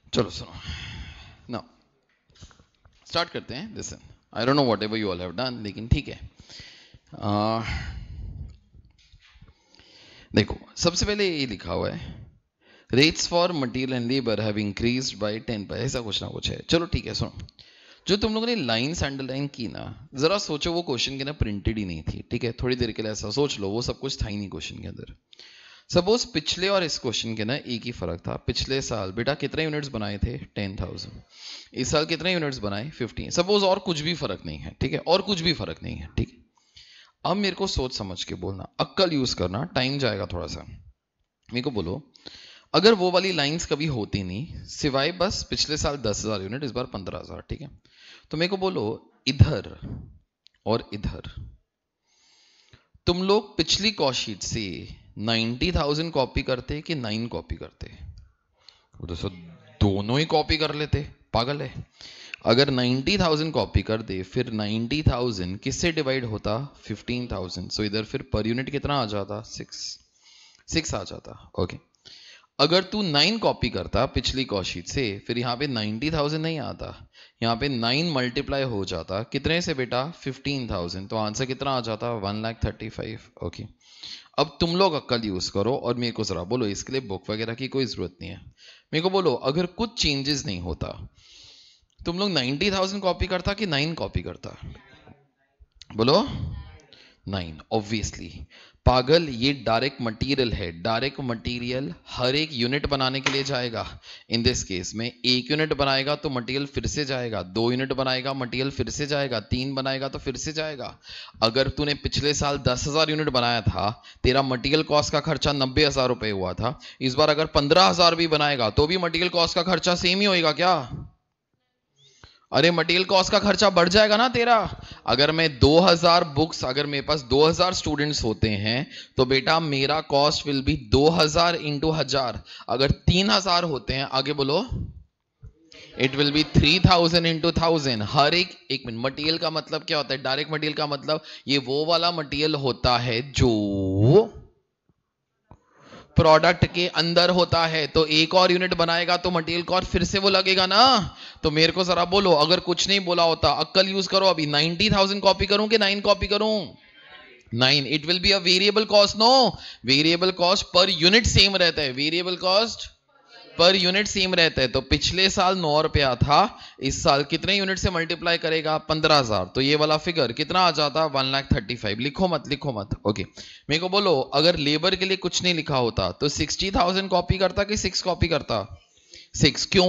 [SPEAKER 1] चलो सुनो ना, स्टार्ट करते हैं. Listen, I don't know whatever you all have done, लेकिन ठीक है. आ, देखो सबसे पहले ये लिखा हुआ है rates for material and labour have increased by ten per, ऐसा कुछ ना कुछ है. चलो ठीक है सुनो, जो तुम लोगों ने लाइन्स अंडरलाइन की ना, जरा सोचो वो क्वेश्चन के ना प्रिंटेड ही नहीं थी. ठीक है, थोड़ी देर के लिए ऐसा सोच लो, वो सब कुछ था ही नहीं क्वेश्चन के अंदर. सपोज पिछले और इस क्वेश्चन के ना एक ही फर्क था. पिछले साल बेटा कितने यूनिट्स बनाए थे? Ten thousand. इस साल कितने यूनिट्स बनाए? फिफ्टीन. सपोज और कुछ भी फर्क नहीं है. ठीक है, और कुछ भी फर्क नहीं है. ठीक है, अब मेरे को सोच समझ के बोलना, अक्कल यूज करना, टाइम जाएगा थोड़ा सा. मेरे को बोलो, अगर वो वाली लाइंस कभी होती नहीं, सिवाय बस पिछले साल दस हजार यूनिट, इस बार पंद्रह हजार. ठीक है, तो मेरे को बोलो इधर और इधर तुम लोग पिछली कॉस्ट शीट से नब्बे हज़ार कॉपी करते कि नाइन कॉपी करते? तो सर दोनों ही कॉपी कर लेते, पागल है. अगर नब्बे हज़ार कॉपी कर दे, फिर नब्बे हज़ार किससे डिवाइड होता? पंद्रह हज़ार. सो इधर फिर पर यूनिट कितना आ जाता? सिक्स. सिक्स आ जाता. ओके, अगर तू नाइन कॉपी करता पिछली कॉस्ट शीट से, फिर यहाँ पे नब्बे हज़ार नहीं आता, यहाँ पे नाइन मल्टीप्लाई हो जाता कितने से बेटा? पंद्रह हज़ार. तो आंसर कितना आ जाता? One lakh thirty five. Okay, अब तुम लोग अक्कल यूज करो और मेरे को जरा बोलो, इसके लिए बुक वगैरह की कोई जरूरत नहीं है. मेरे को बोलो, अगर कुछ चेंजेस नहीं होता, तुम लोग नब्बे हज़ार कॉपी करता कि नाइन कॉपी करता? बोलो. नाइन. ऑब्वियसली पागल, ये डायरेक्ट मटेरियल है. डायरेक्ट मटेरियल हर एक यूनिट बनाने के लिए जाएगा. इन दिस केस में एक यूनिट बनाएगा तो मटेरियल फिर से जाएगा, दो यूनिट बनाएगा मटेरियल फिर से जाएगा, तीन बनाएगा तो फिर से जाएगा. अगर तूने पिछले साल दस हजार यूनिट बनाया था, तेरा मटेरियल कॉस्ट का खर्चा नब्बे हजार रुपए हुआ था. इस बार अगर पंद्रह हजार भी बनाएगा तो भी मटेरियल कॉस्ट का खर्चा सेम ही होएगा क्या? अरे मटेरियल कॉस्ट का खर्चा बढ़ जाएगा ना तेरा. अगर मैं दो हज़ार बुक्स, अगर मेरे पास दो हज़ार स्टूडेंट्स होते हैं तो बेटा मेरा कॉस्ट विल बी दो हज़ार इंटू हजार. अगर तीन हज़ार होते हैं, आगे बोलो, it will be three thousand into thousand. हर एक एक मिनट, मटेरियल का मतलब क्या होता है? डायरेक्ट मटेरियल का मतलब ये वो वाला मटेरियल होता है जो प्रोडक्ट के अंदर होता है. तो एक और यूनिट बनाएगा तो मटेरियल कॉस्ट फिर से वो लगेगा ना. तो मेरे को जरा बोलो, अगर कुछ नहीं बोला होता, अक्कल यूज करो. अभी नब्बे हज़ार कॉपी करूं कि नाइन कॉपी करूं? Nine. It will be a variable cost. No, variable cost per unit same रहता है. Variable cost per unit same रहता है. तो पिछले साल नौ रुपया था, इस साल कितने यूनिट से मल्टीप्लाई करेगा? पंद्रह हजार. तो ये वाला फिगर कितना आ जाता? One lakh thirty five. लिखो मत, लिखो मत. ओके, मेरे को बोलो, अगर लेबर के लिए कुछ नहीं लिखा होता तो सिक्सटी थाउजेंड कॉपी करता कि सिक्स कॉपी करता? सिक्स. क्यों?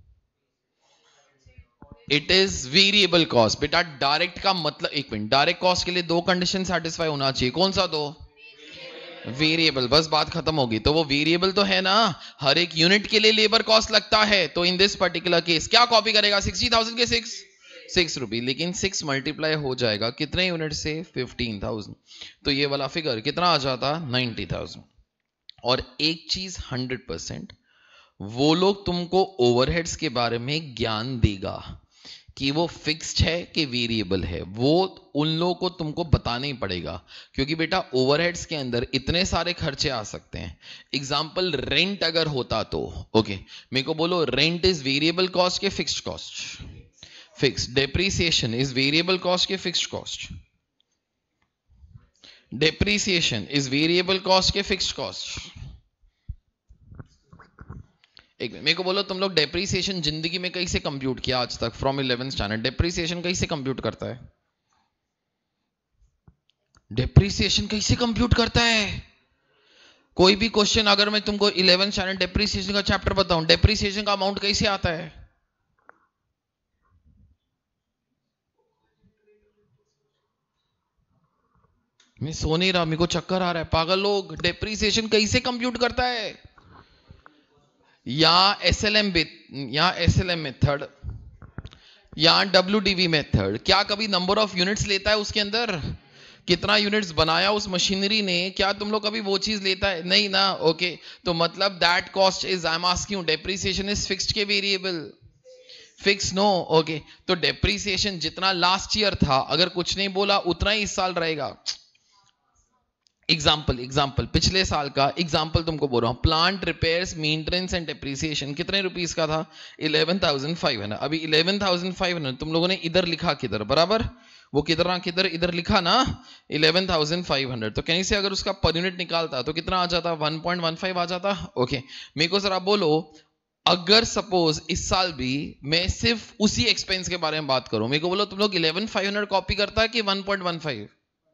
[SPEAKER 1] It is variable cost. बेटा डायरेक्ट का मतलब, एक मिनट, डायरेक्ट कॉस्ट के लिए दो कंडीशन सेटिस्फाई होना चाहिए. कौन सा दो? वेरिएबल. बस बात खत्म होगी. तो वो वेरिएबल तो है ना, हर एक यूनिट के लिए लेबर कॉस्ट लगता है. तो इन दिस पर्टिकुलर केस क्या कॉपी करेगा? सिक्सटी थाउजेंड के सिक्स सिक्स रुपी. लेकिन सिक्स मल्टीप्लाई हो जाएगा कितने यूनिट से? Fifteen thousand. तो ये वाला फिगर कितना आ जाता? Ninety thousand. और एक चीज हंड्रेड परसेंट वो लोग तुमको ओवरहेड्स के बारे में ज्ञान देगा कि वो फिक्स्ड है कि वेरिएबल है, वो उन लोगों को तुमको बताना ही पड़ेगा. क्योंकि बेटा ओवरहेड्स के अंदर इतने सारे खर्चे आ सकते हैं. एग्जांपल, रेंट अगर होता तो ओके, मेरे को बोलो, रेंट इज वेरिएबल कॉस्ट के fixed cost? Fixed. Depreciation is variable cost के fixed cost? Depreciation is variable cost के फिक्स्ड कॉस्ट? एक मेरे को बोलो, तुम लोग डेप्रीसिएशन जिंदगी में कैसे कंप्यूट किया आज तक? फ्रॉम इलेवेंथ स्टैंडर्ड डेप्रीसिएशन कैसे कंप्यूट करता है? डेप्रीसिएशन कैसे कंप्यूट करता है? कोई भी क्वेश्चन अगर मैं तुमको इलेवेंथ स्टैंडर्ड डेप्रीसिएशन का चैप्टर बताऊं, डेप्रीसिएशन का अमाउंट कैसे आता है? मैं सो नहीं रहा, मेरे को चक्कर आ रहा है. पागल लोग, डेप्रीसिएशन कैसे कंप्यूट करता है? या एसएलएम या एसएलएम मेथड या डब्ल्यूडीवी मेथड. क्या कभी नंबर ऑफ यूनिट्स लेता है उसके अंदर? कितना यूनिट्स बनाया उस मशीनरी ने, क्या तुम लोग कभी वो चीज लेता है? नहीं ना. ओके, तो मतलब that cost is, I am asking, depreciation is fixed के वेरिएबल? फिक्स. नो. ओके, तो डेप्रीसिएशन जितना लास्ट ईयर था, अगर कुछ नहीं बोला, उतना ही इस साल रहेगा. एग्जाम्पल एग्जाम्पल पिछले साल का एग्जाम्पल तुमको बोल रहा हूं, plant repairs maintenance and depreciation कितने रुपीस का था? Eleven thousand five hundred. अभी इलेवन थाउजेंड फाइव हंड्रेड तुम लोगों ने इधर लिखा किधर? बराबर वो किधर ना किधर इधर लिखा ना इलेवन थाउजेंड फाइव हंड्रेड। तो कहीं से अगर उसका पर यूनिट निकालता तो कितना आ जाता? वन पॉइंट वन फाइव आ जाता। ओके, मेरे को जरा बोलो, अगर सपोज इस साल भी मैं सिर्फ उसी एक्सपेंस के बारे में बात करूं, मेरे को बोलो तुम लोग इलेवन फाइव हंड्रेड कॉपी करता है कि one point one five?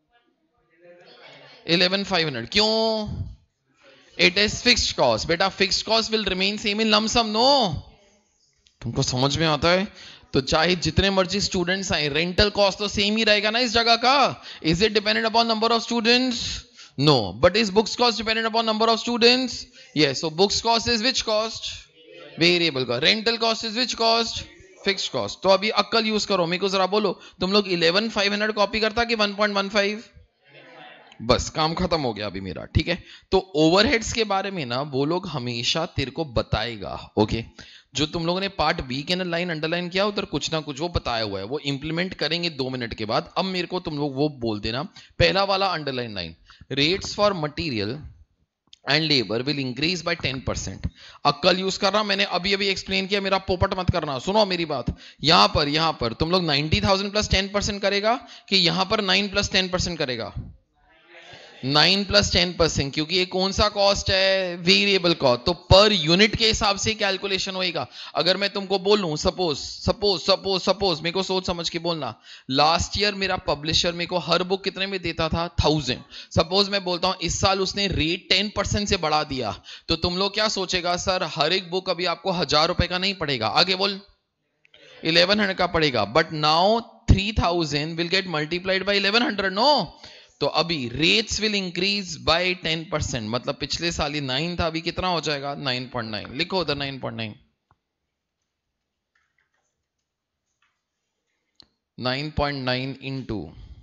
[SPEAKER 1] Eleven five hundred. क्यों? इट इज फिक्स्ड कॉस्ट बेटा, fixed cost will remain same in lump sum. No, तुमको समझ में आता है? तो चाहे जितने मर्जी स्टूडेंट्स आए, रेंटल कॉस्ट तो सेम ही रहेगा ना इस जगह का। Is it dependent upon number of students? No, but is books cost dependent upon number of students? Yes. So books cost is which cost? Variable का। Rental cost is which cost? Fixed cost. तो अभी अक्ल use करो, मेरे को जरा बोलो, तुम लोग इलेवन फाइव हंड्रेड कॉपी करता कि वन पॉइंट वन फाइव? बस काम खत्म हो गया अभी मेरा, ठीक है। तो ओवरहेड्स के बारे में ना वो लोग हमेशा तेरे को बताएगा। ओके, जो तुम लोगों ने पार्ट बी के ना लाइन अंडरलाइन किया उधर कुछ ना कुछ वो बताया हुआ है, वो इंप्लीमेंट करेंगे दो मिनट के बाद। अब मेरे को तुम लोग वो बोल देना, पहला वाला underline line, rates for material and labour will increase by ten percent. अक्ल यूज कर रहा, मैंने अभी अभी एक्सप्लेन किया, मेरा पोपट मत करना, सुनो मेरी बात। यहां पर यहां पर तुम लोग ninety thousand plus ten percent करेगा कि यहां पर नाइन प्लस टेन परसेंट करेगा? नाइन प्लस टेन परसेंट, क्योंकि ये कौन सा कॉस्ट है? Variable cost. तो पर यूनिट के हिसाब से कैलकुलेशन होएगा। अगर मैं तुमको बोलूं, सपोज सपोज सपोज सपोज मेरे को सोच समझ के बोलना, लास्ट ईयर मेरा पब्लिशर मेरे को हर बुक कितने में देता था? थाउजेंड। सपोज मैं बोलता हूं इस साल उसने रेट टेन परसेंट से बढ़ा दिया, तो तुम लोग क्या सोचेगा? सर हर एक बुक अभी आपको हजार रुपए का नहीं पड़ेगा, आगे बोल, इलेवन हंड्रेड का पड़ेगा। But now three thousand will get multiplied by eleven hundred. No, तो अभी rates will increase by ten percent, मतलब पिछले साल ही नाइन था, अभी कितना हो जाएगा? Nine point nine. लिखो उधर nine point nine. Nine point nine into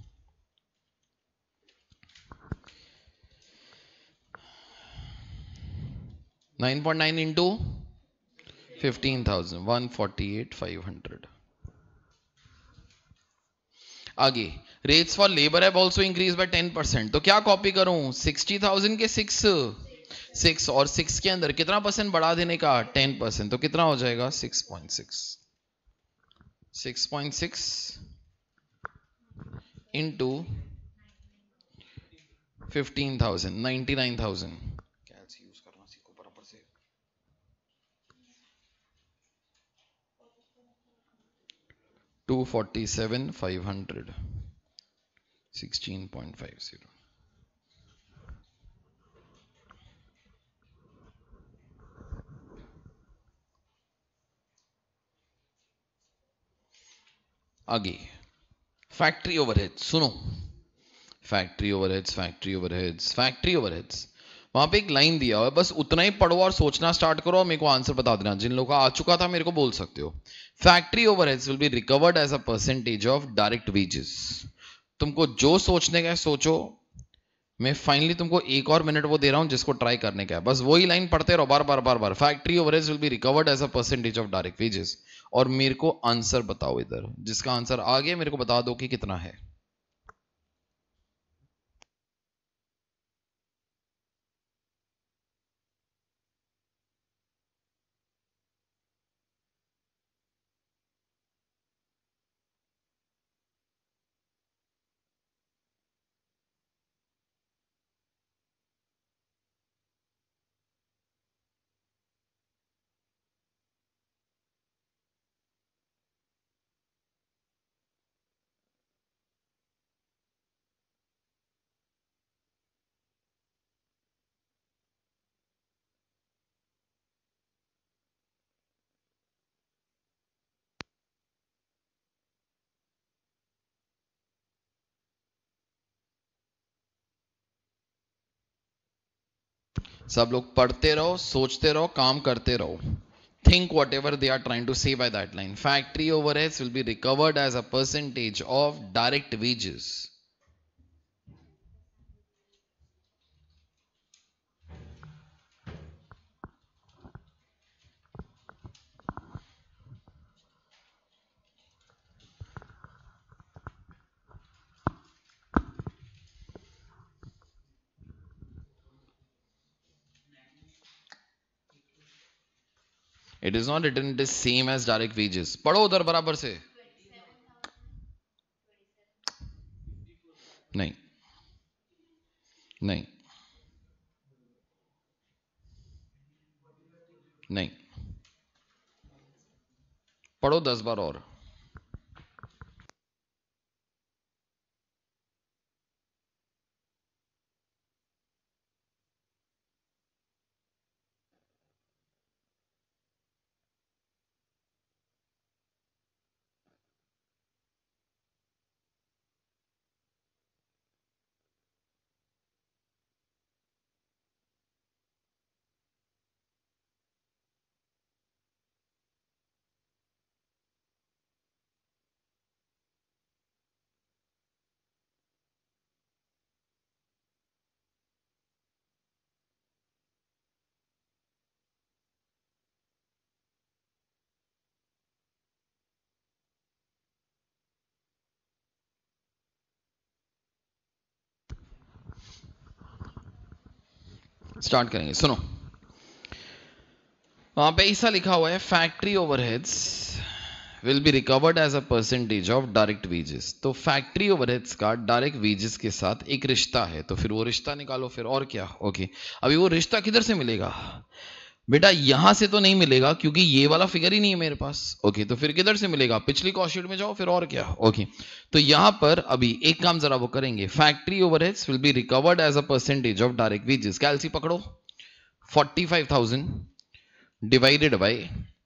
[SPEAKER 1] nine point nine into fifteen thousand, one forty eight five hundred. आगे, rates for labour have also increase by ten percent. तो क्या कॉपी करूं? Sixty thousand के six six और six के अंदर कितना percent बढ़ा देने का? Ten percent. तो कितना हो जाएगा? Six point six. Six point six into fifteen thousand, ninety nine thousand. Calci use करना सीखो बराबर से। Two forty seven five hundred, sixteen point five zero. आगे, फैक्ट्री ओवरहेड्स। सुनो, factory overheads, factory overheads, factory overheads, वहां पे एक line दिया हुआ है, बस उतना ही पढ़ो और सोचना स्टार्ट करो और मेरे को आंसर बता देना। जिन लोगों का आ चुका था मेरे को बोल सकते हो। Factory overheads will be recovered as a percentage of direct wages. तुमको जो सोचने का है सोचो, मैं फाइनली तुमको एक और मिनट वो दे रहा हूं जिसको ट्राई करने का है, बस वही लाइन पढ़ते रहो बार बार बार बार। Factory overheads will be recovered as a percentage of direct wages, और मेरे को आंसर बताओ इधर, जिसका आंसर आ गया मेरे को बता दो कि कितना है। सब लोग पढ़ते रहो, सोचते रहो, काम करते रहो। Think whatever they are trying to say by that line. Factory overheads will be recovered as a percentage of direct wages. It is not written, it is same as direct wages. पढ़ो उधर बराबर से. नहीं नहीं नहीं, पढ़ो दस बार और. स्टार्ट करेंगे, सुनो. वहां पे ऐसा लिखा हुआ है, factory overheads will be recovered as a percentage of direct wages. तो फैक्ट्री ओवरहेड्स का डायरेक्ट वेजेस के साथ एक रिश्ता है, तो फिर वो रिश्ता निकालो. फिर और क्या. ओके, अभी वो रिश्ता किधर से मिलेगा बेटा? यहां से तो नहीं मिलेगा क्योंकि ये वाला फिगर ही नहीं है मेरे पास. ओके, तो फिर किधर से मिलेगा? पिछली कॉस्ट शीट में जाओ. फिर और क्या. ओके, तो यहां पर अभी एक काम जरा वो करेंगे. Factory overheads will be recovered as a percentage of direct wages. Calci पकड़ो. Forty five thousand divided by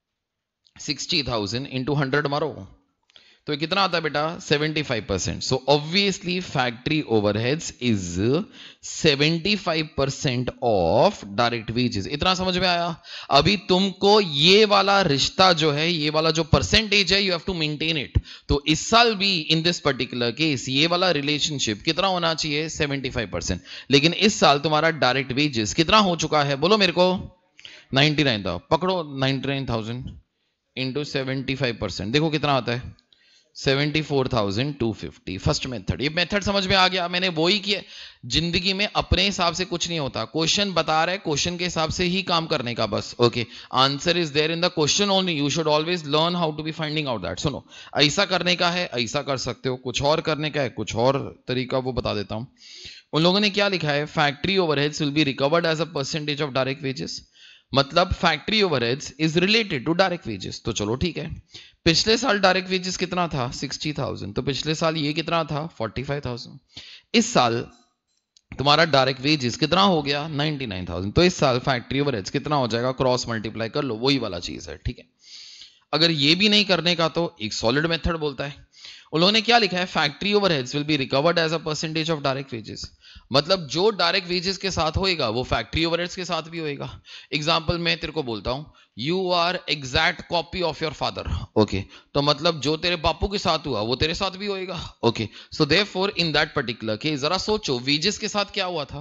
[SPEAKER 1] sixty thousand into hundred मारो, तो ये कितना आता है बेटा? Seventy five percent. So obviously factory overheads is seventy five percent of direct wages. इतना समझ में आया? अभी तुमको ये वाला रिश्ता जो है, ये वाला जो परसेंटेज है, you have to maintain it. तो इस साल भी इन दिस पर्टिकुलर केस ये वाला रिलेशनशिप कितना होना चाहिए? Seventy five percent. लेकिन इस साल तुम्हारा डायरेक्ट वेजेस कितना हो चुका है? बोलो मेरे को. नाइनटी नाइन था. पकड़ो ninety nine thousand into seventy five percent, देखो कितना आता है? Seventy four thousand two fifty. First method. ये मेथड समझ में आ गया? मैंने वो ही किया. जिंदगी में अपने हिसाब से कुछ नहीं होता. क्वेश्चन बता रहा है, क्वेश्चन के हिसाब से ही काम करने का बस. Okay, answer is there in the question only. You should always learn how to be finding out that. सुनो, ऐसा करने का है ऐसा कर सकते हो, कुछ और करने का है कुछ और तरीका, वो बता देता हूं. उन लोगों ने क्या लिखा है? Factory overheads will be recovered as a percentage of direct wages. मतलब factory overheads is related to direct wages. तो चलो ठीक है. पिछले साल डायरेक्ट वेजेस कितना था? Sixty thousand. तो पिछले साल ये कितना था? Forty five thousand. इस साल तुम्हारा डायरेक्ट वेजेस कितना हो गया? Ninety nine thousand. तो इस साल फैक्ट्री ओवरहेड्स कितना हो जाएगा? क्रॉस मल्टीप्लाई कर लो, वही वाला चीज है. ठीक है. अगर ये भी नहीं करने का तो एक सॉलिड मेथड बोलता है. उन्होंने क्या लिखा है? Factory overheads will be recovered as a percentage of direct wages. मतलब जो डायरेक्ट वेजेस के साथ होएगा वो फैक्ट्री ओवरहेड्स के साथ भी होएगा. एग्जांपल मैं तेरे को बोलता हूं, you are exact copy of your father. Okay, तो मतलब जो तेरे बापू के साथ हुआ वो तेरे साथ भी होएगा. Okay, so therefore in that particular case जरा सोचो, वेजेस के साथ क्या हुआ था?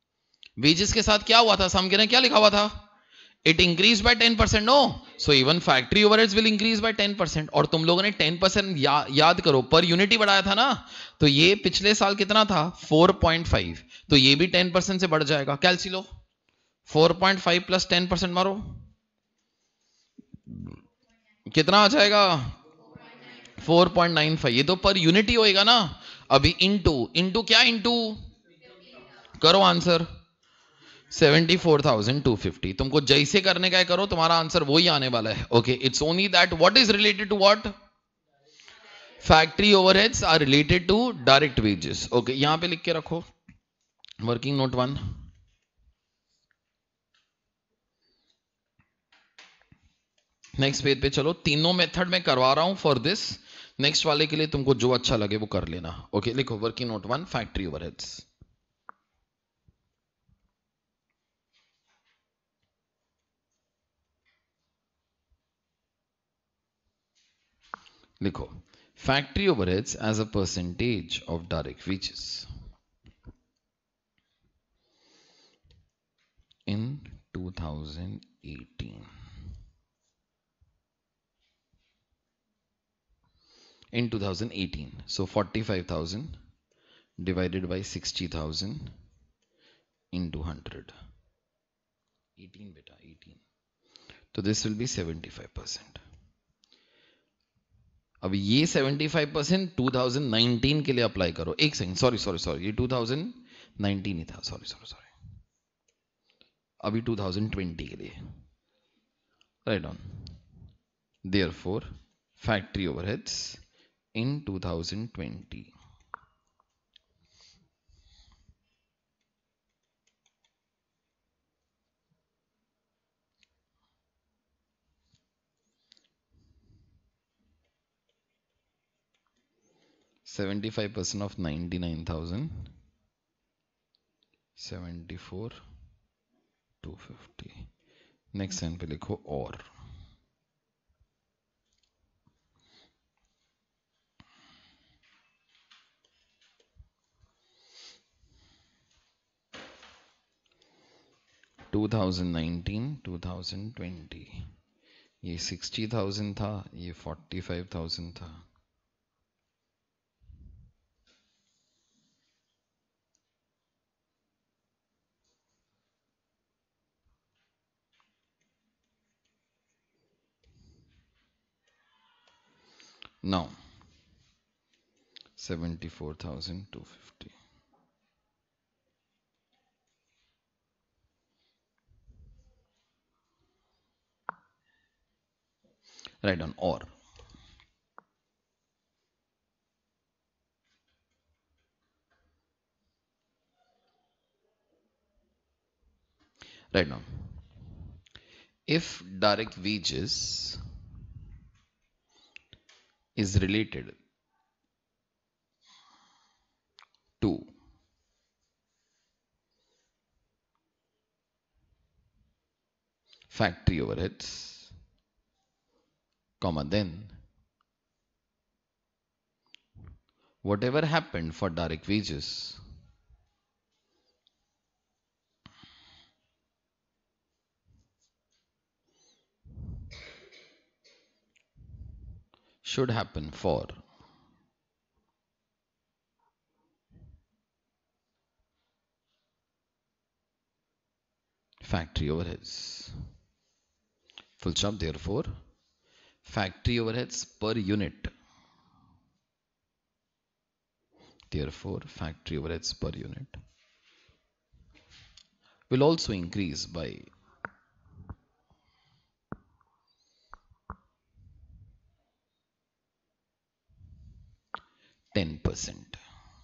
[SPEAKER 1] वेजेस के साथ क्या हुआ था? सम के क्या लिखा हुआ था? It increased by ten percent. No, so even factory overheads will increase by ten percent. और तुम लोगों ने टेन परसेंट या, याद करो, पर यूनिट ही बढ़ाया था ना. तो ये पिछले साल कितना था? Four point five. तो ये भी टेन परसेंट से बढ़ जाएगा. कैलसी लो. Four point five plus ten percent मारो, कितना आ जाएगा? Four point nine five. ये तो पर यूनिट ही होएगा ना. अभी इंटू इंटू क्या? इंटू करो answer. Seventy four thousand two fifty. तुमको जैसे करने का है करो, तुम्हारा आंसर वही आने वाला है. Okay, it's only that what is related to what? Factory overheads are related to direct wages. Okay, यहां पे लिख के रखो, working note one. Next page पे चलो. तीनों मेथड में करवा रहा हूं फॉर दिस. नेक्स्ट वाले के लिए तुमको जो अच्छा लगे वो कर लेना. ओके, लिखो working note one, factory overheads. लिखो factory overheads as a percentage of direct wages in two thousand eighteen. In two thousand eighteen, so forty five thousand divided by sixty thousand into hundred. Eighteen बेटा eighteen. तो this will be seventy five percent. अब ये seventy five percent two thousand nineteen के लिए apply करो। एक second, sorry sorry sorry, ये two thousand nineteen ही था, सॉरी सॉरी सॉरी, अभी टू थाउजेंड ट्वेंटी के लिए। Right on. Therefore factory overheads in two thousand twenty, seventy five percent of ninety nine thousand, seventy four two fifty. Next line पे लिखो और। Two thousand nineteen two thousand twenty, ये sixty thousand था, ये forty five thousand था। Now seventy-four thousand two hundred fifty. Write down or. Write down. If direct wages is related to factory overheads, comma, then whatever happened for direct wages should happen for factory overheads. Full stop. Therefore, factory overheads per unit. Therefore, factory overheads per unit will also increase by ten percent.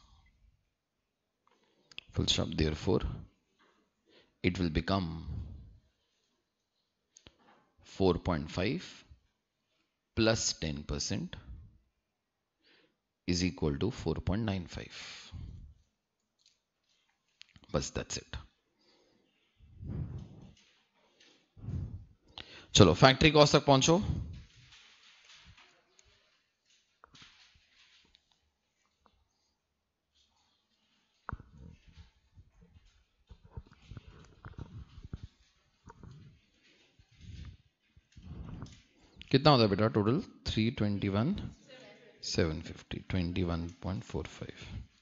[SPEAKER 1] Full stop. Therefore, it will become four point five plus ten percent is equal to four point nine five. बस that's it. चलो factory cost तक पहुंचो। कितना होता है बेटा total? Three twenty one seven fifty, twenty one point four five.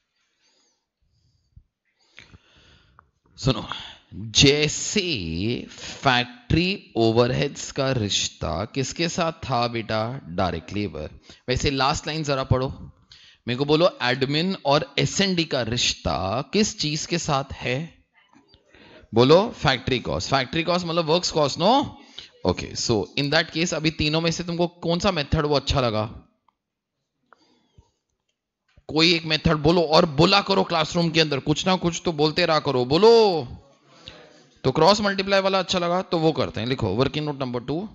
[SPEAKER 1] सुनो, जैसे फैक्ट्री ओवरहेड्स का रिश्ता किसके साथ था बेटा? Direct labour. वैसे लास्ट लाइन जरा पढ़ो, मेरे को बोलो एडमिन और एस एन डी का रिश्ता किस चीज के साथ है? बोलो फैक्ट्री कॉस्ट। फैक्ट्री कॉस्ट मतलब works cost, no? Okay, so in that case अभी तीनों में से तुमको कौन सा मेथड वो अच्छा लगा? कोई एक मेथड बोलो और बोला करो क्लासरूम के अंदर, कुछ ना कुछ तो बोलते रहा करो, बोलो। तो क्रॉस मल्टीप्लाई वाला अच्छा लगा तो वो करते हैं। लिखो working note number two,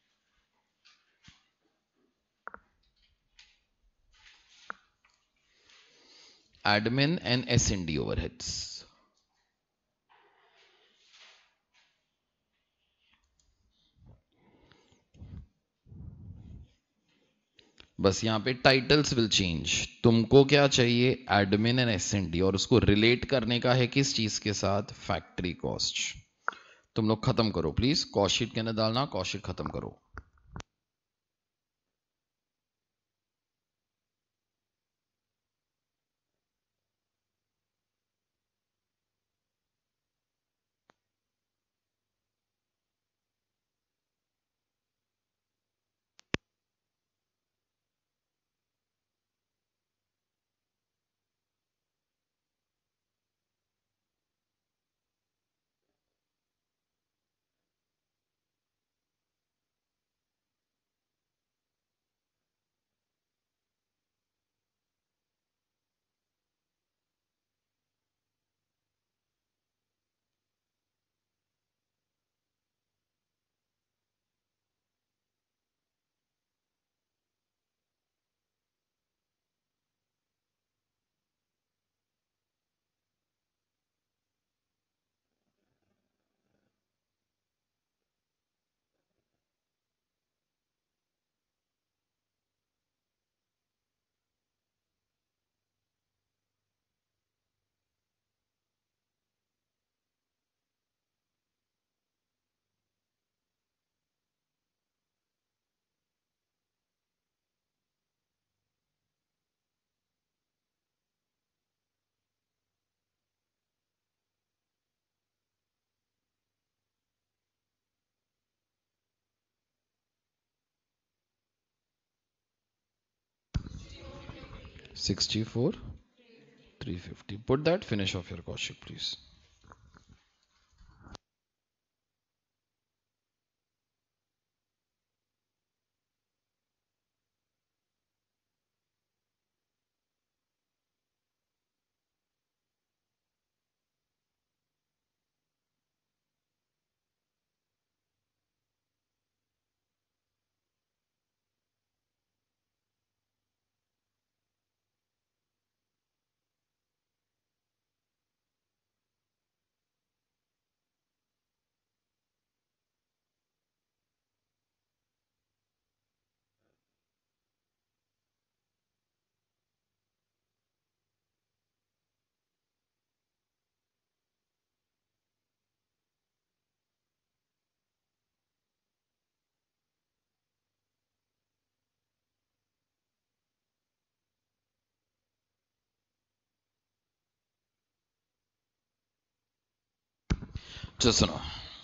[SPEAKER 1] admin and S N D overheads. बस यहां पे टाइटल्स विल चेंज। तुमको क्या चाहिए? Admin and S N D, और उसको रिलेट करने का है किस चीज के साथ? Factory cost. तुम लोग खत्म करो प्लीज, कॉस्ट शीट के अंदर डालना, कॉस्ट शीट खत्म करो। sixty-four three fifty. Put that, finish off your cost sheet please. चलो सुनो,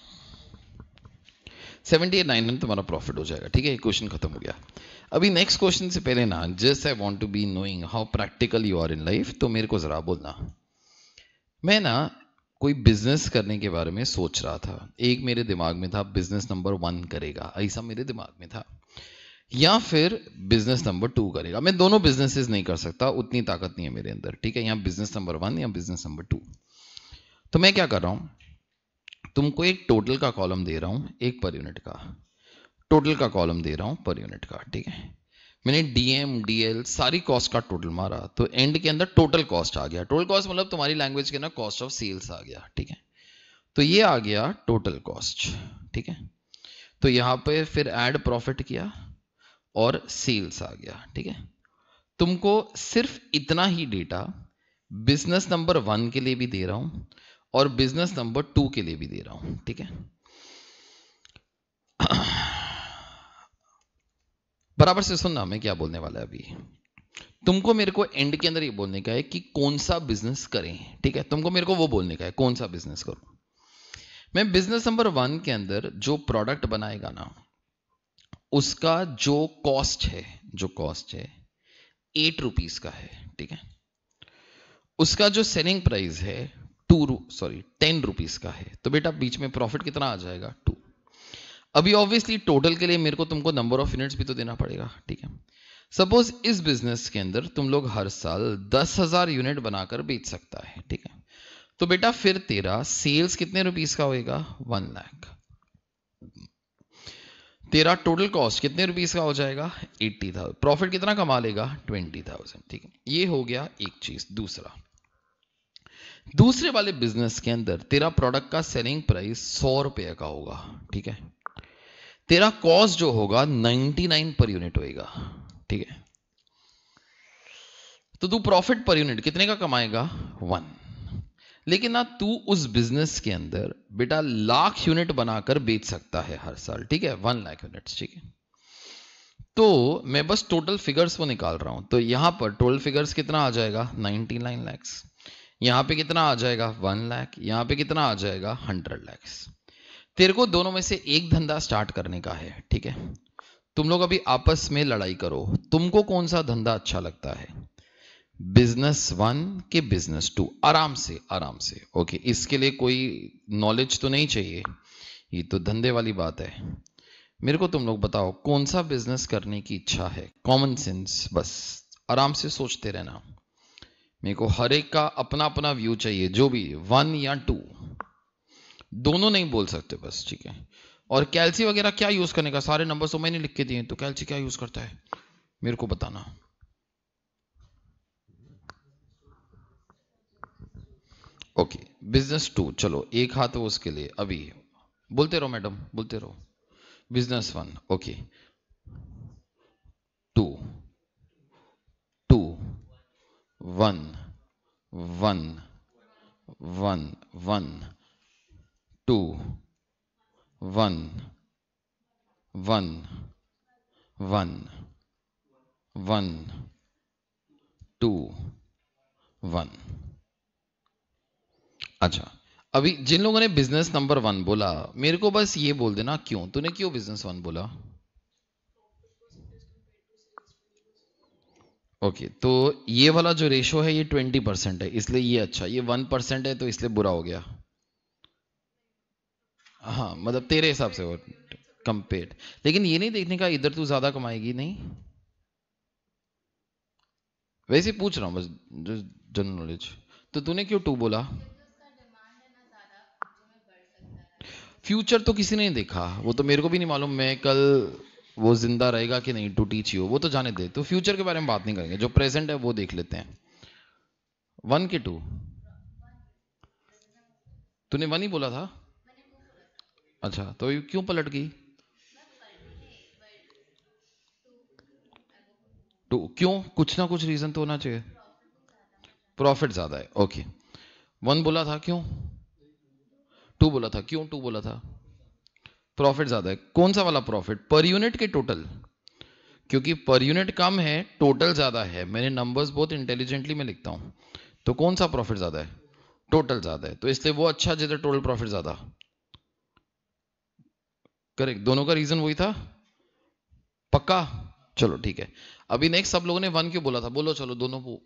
[SPEAKER 1] सेवेंटी एट नाइन में तुम्हारा प्रॉफिट हो जाएगा, ठीक है, क्वेश्चन खत्म हो गया। अभी नेक्स्ट क्वेश्चन से पहले ना, just I want to be knowing how practical you are in life, तो मेरे को जरा बोलना। मैं ना कोई बिजनेस करने के बारे में सोच रहा था, एक मेरे दिमाग में था बिजनेस नंबर वन करेगा, ऐसा मेरे दिमाग में था, या फिर बिजनेस नंबर टू करेगा। मैं दोनों बिजनेसेस नहीं कर सकता, उतनी ताकत नहीं है मेरे अंदर, ठीक है, यहाँ बिजनेस नंबर वन या बिजनेस नंबर टू। तो मैं क्या कर रहा हूं, तुमको एक टोटल का कॉलम दे रहा हूं, एक पर यूनिट का टोटल का कॉलम दे रहा हूं, पर यूनिट का, ठीक है। मैंने डीएम डीएल सारी कॉस्ट का टोटल मारा, तो एंड के अंदर टोटल कॉस्ट आ गया। टोटल कॉस्ट मतलब तुम्हारी लैंग्वेज के ना कॉस्ट ऑफ सेल्स आ गया, ठीक है। तो ये आ गया टोटल कॉस्ट, ठीक है। तो यहां पे फिर ऐड प्रॉफिट किया और सेल्स आ गया, ठीक है। तुमको सिर्फ इतना ही डेटा बिजनेस नंबर वन के लिए भी दे रहा हूं और बिजनेस नंबर टू के लिए भी दे रहा हूं, ठीक है। बराबर से सुनना मैं क्या बोलने वाला है अभी। तुमको मेरे को एंड के अंदर ये बोलने का है कि कौन सा बिजनेस करें, ठीक है। तुमको मेरे को वो बोलने का है कौन सा बिजनेस करूं। मैं बिजनेस नंबर वन के अंदर जो प्रोडक्ट बनाएगा ना, उसका जो कॉस्ट है, जो कॉस्ट है एट रुपीज का है, ठीक है। उसका जो सेलिंग प्राइस है टू सॉरी टेन रुपीज का है, तो बेटा बीच में प्रॉफिट कितना आ जाएगा, टू। अभी ऑब्वियसली टोटल के लिए मेरे को तुमको नंबर ऑफ यूनिट्स भी तो देना पड़ेगा, ठीक है। सपोज इस बिजनेस के अंदर तुम लोग हर साल दस हजार यूनिट बनाकर बेच सकता है, ठीक है। तो बेटा फिर तेरा सेल्स कितने रुपीस का होएगा, वन लाख। तेरा टोटल कॉस्ट कितने रुपीस का हो जाएगा, एट्टी थाउजेंड। प्रॉफिट कितना कमा लेगा, ट्वेंटी थाउजेंड, ठीक है। ये हो गया एक चीज। दूसरा, दूसरे वाले बिजनेस के अंदर तेरा प्रोडक्ट का सेलिंग प्राइस सौ रुपए का होगा, ठीक है। तेरा कॉस्ट जो होगा नाइंटी नाइन पर यूनिट होएगा, ठीक है। तो तू प्रॉफिट पर यूनिट कितने का कमाएगा, वन। लेकिन ना तू उस बिजनेस के अंदर बेटा लाख यूनिट बनाकर बेच सकता है हर साल, ठीक है, वन लाख यूनिट्स, ठीक है। तो मैं बस टोटल फिगर्स को निकाल रहा हूं, तो यहां पर टोटल फिगर्स कितना आ जाएगा, नाइंटी नाइन लैक्स। यहां पे कितना आ जाएगा, वन लाख। यहां पे कितना आ जाएगा, हंड्रेड लैक्स। तेरे को दोनों में से एक धंधा स्टार्ट करने का है, ठीक है। तुम लोग अभी आपस में लड़ाई करो, तुमको कौन सा धंधा अच्छा लगता है, बिजनेस वन के बिजनेस टू। आराम से आराम से, ओके। इसके लिए कोई नॉलेज तो नहीं चाहिए, ये तो धंधे वाली बात है। मेरे को तुम लोग बताओ कौन सा बिजनेस करने की इच्छा है, कॉमन सेंस, बस आराम से सोचते रहना। मेरे को हर एक का अपना अपना व्यू चाहिए, जो भी वन या टू, दोनों नहीं बोल सकते बस, ठीक है। और कैल्सी वगैरह क्या यूज करने का, सारे नंबर्स तो मैंने लिख के दिए, तो कैल्सी क्या यूज करता है मेरे को बताना। ओके, बिजनेस टू, चलो एक हाथ है उसके लिए, अभी बोलते रहो मैडम, बोलते रहो। Business one, okay, two, two, one, one, one, one, two, one, one, one, one, two, one. अच्छा, अभी जिन लोगों ने बिजनेस नंबर वन बोला, मेरे को बस ये बोल देना क्यों, तूने क्यों बिजनेस वन बोला। ओके, तो ये वाला जो रेशो है ये ट्वेंटी परसेंट है, इसलिए ये अच्छा, ये वन परसेंट है तो इसलिए बुरा हो गया। हाँ मतलब तेरे हिसाब से वो कंपेयर, लेकिन ये नहीं देखने का इधर तू ज्यादा कमाएगी नहीं, वैसे पूछ रहा हूँ बस जनरल नॉलेज। तो तूने क्यों टू बोला? फ्यूचर तो किसी ने नहीं देखा, वो तो मेरे को भी नहीं मालूम, मैं कल वो जिंदा रहेगा कि नहीं टू टीच यू, वो तो जाने दे। तो फ्यूचर के बारे में बात नहीं करेंगे, जो प्रेजेंट है वो देख लेते हैं। वन के टू? तूने वन ही बोला था? अच्छा, तो ये क्यों पलट गई? टू क्यों? कुछ ना कुछ रीजन तो होना चाहिए। प्रॉफिट ज्यादा है, ओके। वन बोला था, क्यों? टू बोला था, क्यों टू बोला था? प्रॉफिट ज्यादा है। कौन सा वाला प्रॉफिट, पर यूनिट के टोटल? क्योंकि पर यूनिट कम है, टोटल ज्यादा है। मैंने नंबर्स बहुत इंटेलिजेंटली में लिखता हूं। तो कौन सा प्रॉफिट ज्यादा है? टोटल ज्यादा है, तो इसलिए वो अच्छा जिधर टोटल प्रॉफिट ज्यादा। करेक्ट, दोनों का रीजन वही था। पक्का? चलो ठीक है। अभी नेक्स्ट सब लोगों ने वन क्यों बोला था, बोलो चलो दोनों को।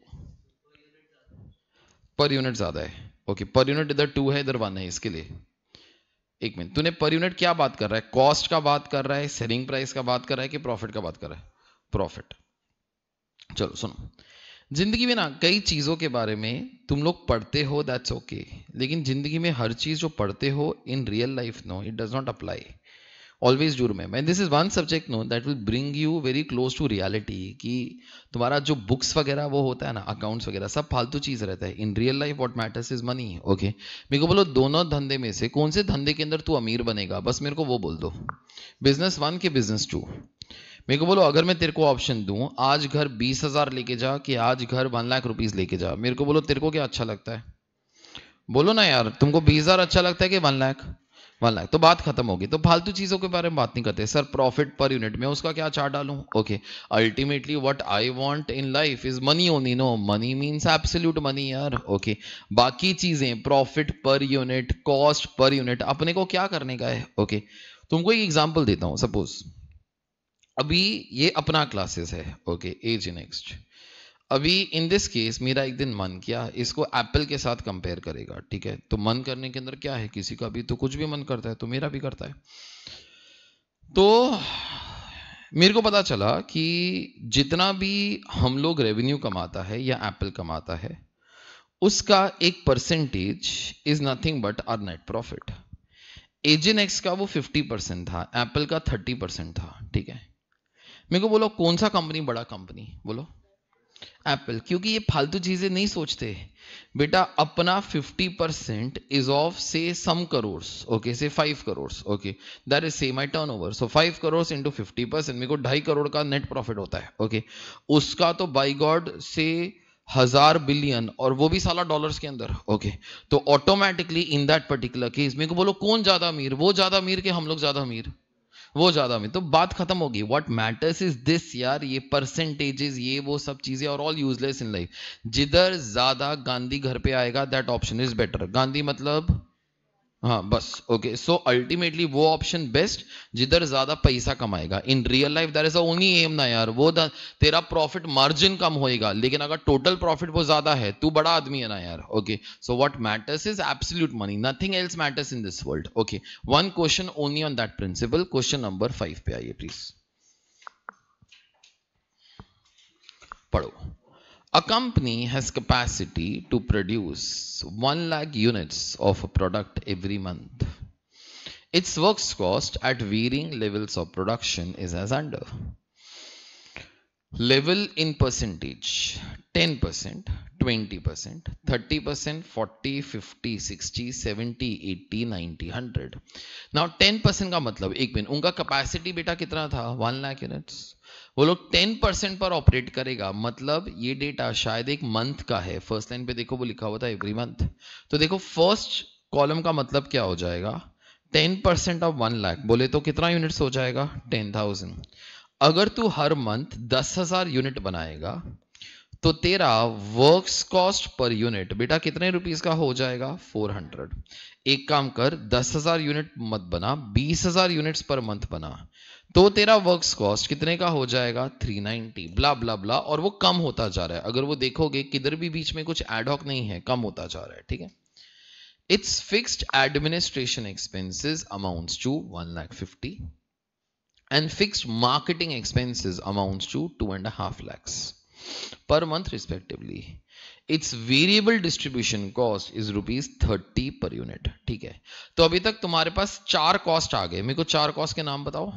[SPEAKER 1] पर यूनिट ज्यादा है, ओके। पर यूनिट इधर टू है, इधर वन है, इसके लिए। एक मिनट, तूने पर यूनिट क्या बात कर रहा है? कॉस्ट का बात कर रहा है, सेलिंग प्राइस का बात कर रहा है, कि प्रॉफिट का बात कर रहा है? प्रॉफिट। चलो सुनो, जिंदगी में ना कई चीजों के बारे में तुम लोग पढ़ते हो, दैट्स ओके okay. लेकिन जिंदगी में हर चीज जो पढ़ते हो in real life, no it does not apply always. जरूर में मैं this is one subject no that will bring you very close to reality, कि तुम्हारा जो बुक्स वगैरह वो होता है ना, अकाउंट्स वगैरह सब फालतू चीज रहता है। In real life what matters is money, okay. मेरे को बोलो दोनों धंधे में से कौन से धंधे के अंदर तू अमीर बनेगा, बस मेरे को वो बोल दो। बिजनेस वन के बिजनेस टू? मेरे को बोलो, अगर मैं तेरे को ऑप्शन दूं, आज घर बीस हजार लेके जा कि आज घर वन लाख रुपीज लेके जा, मेरे को बोलो तेरे को क्या अच्छा लगता है? बोलो ना यार, तुमको बीस हजार अच्छा लगता है कि वन लाख? वन लाख। तो बात खत्म होगी। तो फालतू चीजों के बारे में बात नहीं करते सर। प्रॉफिट पर यूनिट में उसका क्या चार्ट डालूं? Okay, ultimately what I want in life is money only. No, money means absolute money यार, ओके। बाकी चीजें profit per unit, cost per unit, अपने को क्या करने का है, ओके। तुमको एक एग्जांपल देता हूं। सपोज अभी ये अपना क्लासेस है, ओके, एज नेक्स्ट। अभी इन दिस केस मेरा एक दिन मन किया इसको एप्पल के साथ कंपेयर करेगा, ठीक है। तो मन करने के अंदर क्या है, किसी का भी तो कुछ भी मन करता है, तो मेरा भी करता है। तो मेरे को पता चला कि जितना भी हम लोग रेवेन्यू कमाता है या एप्पल कमाता है, उसका एक percentage is nothing but our net profit. As next का वो फिफ्टी परसेंट था, एप्पल का थर्टी परसेंट था, ठीक है। मेरे को बोलो कौन सा कंपनी बड़ा कंपनी, बोलो एप्पल। क्योंकि ये फालतू चीजें नहीं सोचते बेटा। अपना fifty percent is of say some crore, okay, say five crore, okay, that is say my turnover. So five crore into fifty percent, मेरे को ढाई करोड़ का नेट प्रॉफिट होता है, ओके। उसका तो बाई गॉड से हजार बिलियन, और वो भी साला डॉलर्स के अंदर, ओके। तो automatically in that particular case मेरे को बोलो कौन ज्यादा अमीर? वो ज्यादा अमीर के हम लोग ज्यादा अमीर? वो ज्यादा में। तो बात खत्म होगी। व्हाट मैटर्स इज दिस यार, ये परसेंटेजेस, ये वो सब चीजें और ऑल यूजलेस इन लाइफ। जिधर ज्यादा गांधी घर पे आएगा that option is better. Gandhi मतलब हाँ बस, ओके। सो अल्टीमेटली वो ऑप्शन बेस्ट जिधर ज्यादा पैसा कमाएगा। In real life that is the only aim ना यार। वो द, तेरा प्रॉफिट मार्जिन कम होएगा, लेकिन अगर टोटल प्रॉफिट वो ज्यादा है, तू बड़ा आदमी है ना यार, okay. So what matters is absolute money, nothing else matters in this world, okay. One question only on that principle. Question number five पे आइए प्लीज, पढ़ो। A company has capacity to produce one lakh units of a product every month. Its works cost at varying levels of production is as under. Level in percentage: ten percent, twenty percent, thirty percent, forty, fifty, sixty, seventy, eighty, ninety, one hundred. Now ten percent का मतलब, एक minute, उनका capacity बेटा कितना था? one lakh units। वो लोग ten percent पर ऑपरेट करेगा, मतलब ये डेटा शायद एक मंथ का है। फर्स्ट लाइन पे देखो वो लिखा हुआ था एवरी मंथ। तो देखो फर्स्ट कॉलम का मतलब क्या हो जाएगा? Ten percent of one lakh बोले तो कितना यूनिट्स हो जाएगा? Ten thousand. अगर तू हर मंथ दस हजार यूनिट बनाएगा तो तेरा वर्क्स कॉस्ट पर यूनिट बेटा कितने रुपीस का हो जाएगा? Four hundred. एक काम कर, दस हजार यूनिट मत बना, बीस हजार यूनिट्स पर मंथ बना। तो तेरा वर्क्स कॉस्ट कितने का हो जाएगा थ्री नाइंटी, ब्ला ब्ला ब्ला, और वो कम होता जा रहा है। अगर वो देखोगे किधर भी बीच में कुछ एडहॉक नहीं है, कम होता जा रहा है, ठीक है। It's fixed administration expenses amounts to one lakh fifty and fixed marketing expenses amounts to two and a half lakhs per month respectively. Its variable distribution cost is rupees thirty per unit, ठीक है। तो अभी तक तुम्हारे पास चार cost आ गए, मेरे को चार कॉस्ट के नाम बताओ।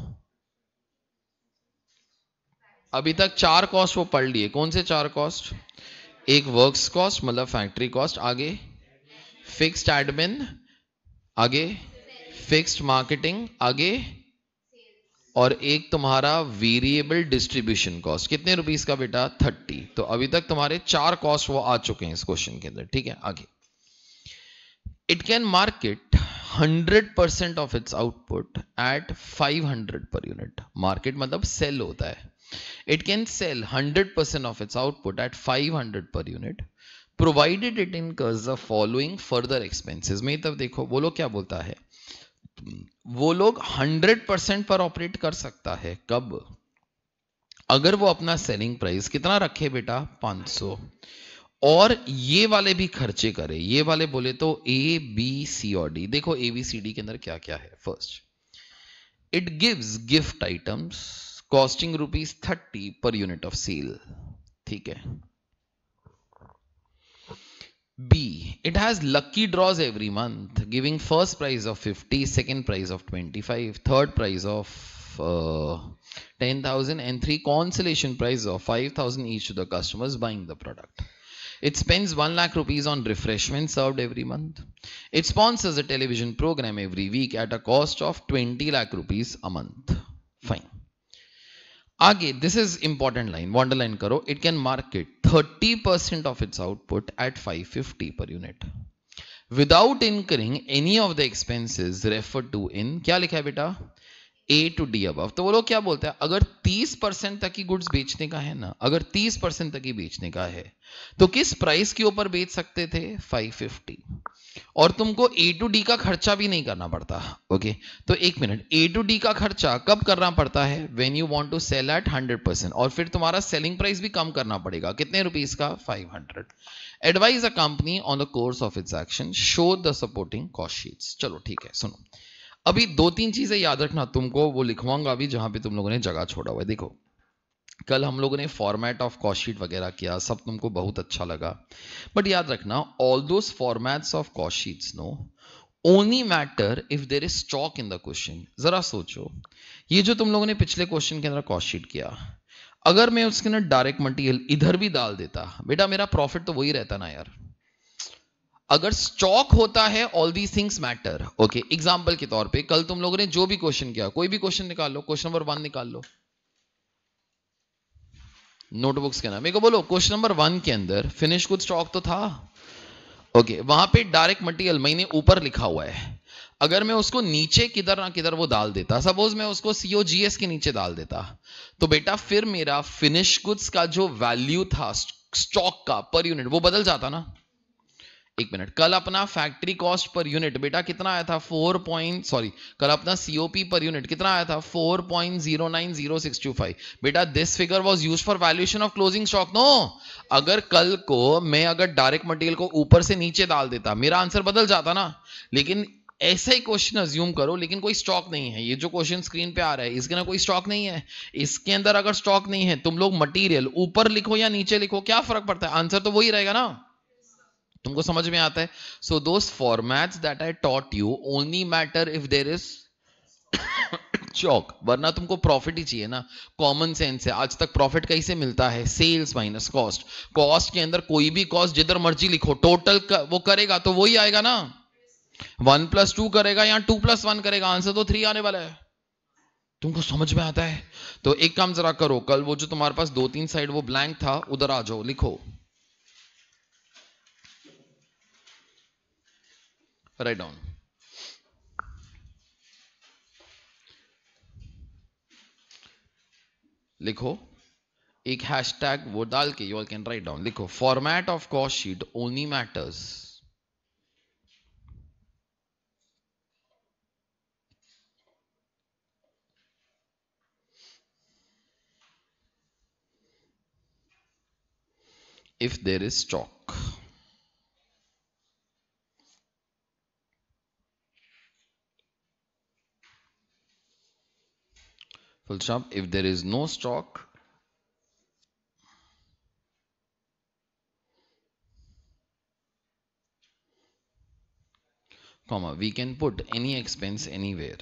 [SPEAKER 1] अभी तक चार कॉस्ट वो पढ़ लिए, कौन से चार कॉस्ट? एक वर्क्स कॉस्ट मतलब फैक्ट्री कॉस्ट, आगे फिक्स्ड एडमिन, आगे फिक्स्ड मार्केटिंग, आगे और एक तुम्हारा वेरिएबल डिस्ट्रीब्यूशन कॉस्ट। कितने रुपीस का बेटा? थर्टी। तो अभी तक तुम्हारे चार कॉस्ट वो आ चुके हैं इस क्वेश्चन के अंदर, ठीक है। आगे it can market hundred percent of its output at five hundred per unit. Market मतलब सेल होता है। It can sell hundred percent of its output at five hundred per unit provided it incurs the following further expenses. में तब देखो वो लोग क्या बोलता है, वो लोग हंड्रेड परसेंट पर ऑपरेट कर सकता है कब? अगर वो अपना सेलिंग प्राइस कितना रखे बेटा? पाँच सौ, और ये वाले भी खर्चे करे। ये वाले बोले तो ए बी सी और डी। देखो ए बी सी डी के अंदर क्या क्या है। First, it gives gift items costing rupees thirty per unit of sale, ठीक है। B, it has lucky draws every month, giving first prize of fifty, second prize of twenty-five, third prize of uh, ten thousand, and three consolation prize of five thousand each to the customers buying the product. It spends one lakh rupees on refreshments served every month. It sponsors a television program every week at a cost of twenty lakh rupees a month. Fine. आगे this is important line, underline करो। It can market thirty percent of its output at five fifty per unit without incurring any of the expenses refer to in, क्या लिखा है बेटा? A to D above. तो वो लोग क्या बोलते हैं, अगर तीस परसेंट तक की गुड्स बेचने का है ना, अगर तीस परसेंट तक ही बेचने का है तो किस प्राइस के ऊपर बेच सकते थे? फाइव फिफ्टी, और तुमको ए टू डी का खर्चा भी नहीं करना पड़ता। ओके, तो एक मिनट, ए टू डी का खर्चा कब करना पड़ता है? When you want to sell at hundred percent, और फिर तुम्हारा सेलिंग प्राइस भी कम करना पड़ेगा। कितने रुपीस का? Five hundred. Advise a company on the course of its action, show the supporting cost sheets. चलो ठीक है, सुनो अभी दो तीन चीजें याद रखना, तुमको वो लिखवाऊंगा अभी जहां पे तुम लोगों ने जगह छोड़ा हुआ है। देखो कल हम लोगों ने फॉर्मेट ऑफ कॉस्ट शीट वगैरह किया, सब तुमको बहुत अच्छा लगा, बट याद रखना all those formats of cost sheets no only matter if there is stock in the question. जरा सोचो, ये जो तुम लोगों ने पिछले क्वेश्चन के अंदर कॉस्ट शीट किया, अगर मैं उसके अंदर डायरेक्ट मटेरियल इधर भी डाल देता, बेटा मेरा प्रॉफिट तो वही रहता ना यार। अगर स्टॉक होता है all these things matter. Okay, example के तौर पे कल तुम लोगों ने जो भी क्वेश्चन किया, कोई भी क्वेश्चन निकाल लो, क्वेश्चन नंबर वन निकाल लो नोटबुक्स के नाम, मेरे को बोलो क्वेश्चन नंबर वन के अंदर फिनिश गुड स्टॉक तो था। ओके, वहां पे डायरेक्ट मटेरियल मैंने ऊपर लिखा हुआ है, अगर मैं उसको नीचे किधर ना किधर वो डाल देता, सपोज मैं उसको सीओजीएस के नीचे डाल देता, तो बेटा फिर मेरा फिनिश गुड्स का जो वैल्यू था स्टॉक का पर यूनिट वो बदल जाता ना। एक मिनट, कल अपना फैक्ट्री कॉस्ट पर यूनिट बेटा कितना आया था? फोर पॉइंट सॉरी कल अपना सीओपी पर यूनिट कितना आया था? Four point zero nine zero six two five. बेटा this figure was used for valuation of closing stock no. अगर कल को मैं अगर डायरेक्ट मटेरियल को ऊपर से नीचे डाल देता, मेरा आंसर बदल जाता ना। लेकिन ऐसा ही क्वेश्चन अज्यूम करो, लेकिन कोई स्टॉक नहीं है। ये जो क्वेश्चन स्क्रीन पे आ रहा है इसके अंदर कोई स्टॉक नहीं है। इसके अंदर अगर स्टॉक नहीं है, तुम लोग मटेरियल ऊपर लिखो या नीचे लिखो, क्या फर्क पड़ता है? आंसर तो वही रहेगा ना। तुमको समझ में आता है? So those formats that I taught you only matter if there is stock, वरना तुमको प्रॉफिट ही चाहिए ना। कॉमन सेंस है, आज तक प्रॉफिट कैसे मिलता है? Sales minus cost. कॉस्ट के अंदर कोई भी कॉस्ट जिधर मर्जी लिखो, टोटल वो करेगा तो वही आएगा ना। वन प्लस टू करेगा या टू प्लस वन करेगा, आंसर तो थ्री आने वाला है। तुमको समझ में आता है? तो एक काम जरा करो, कल वो जो तुम्हारे पास दो तीन साइड वो ब्लैंक था, उधर आ जाओ, लिखो, राइट डाउन, लिखो एक हैशटैग वो डाल के you all can write down, लिखो format of cost sheet only matters if there is stock. Full stop. If there is no stock, comma, we can put any expense anywhere.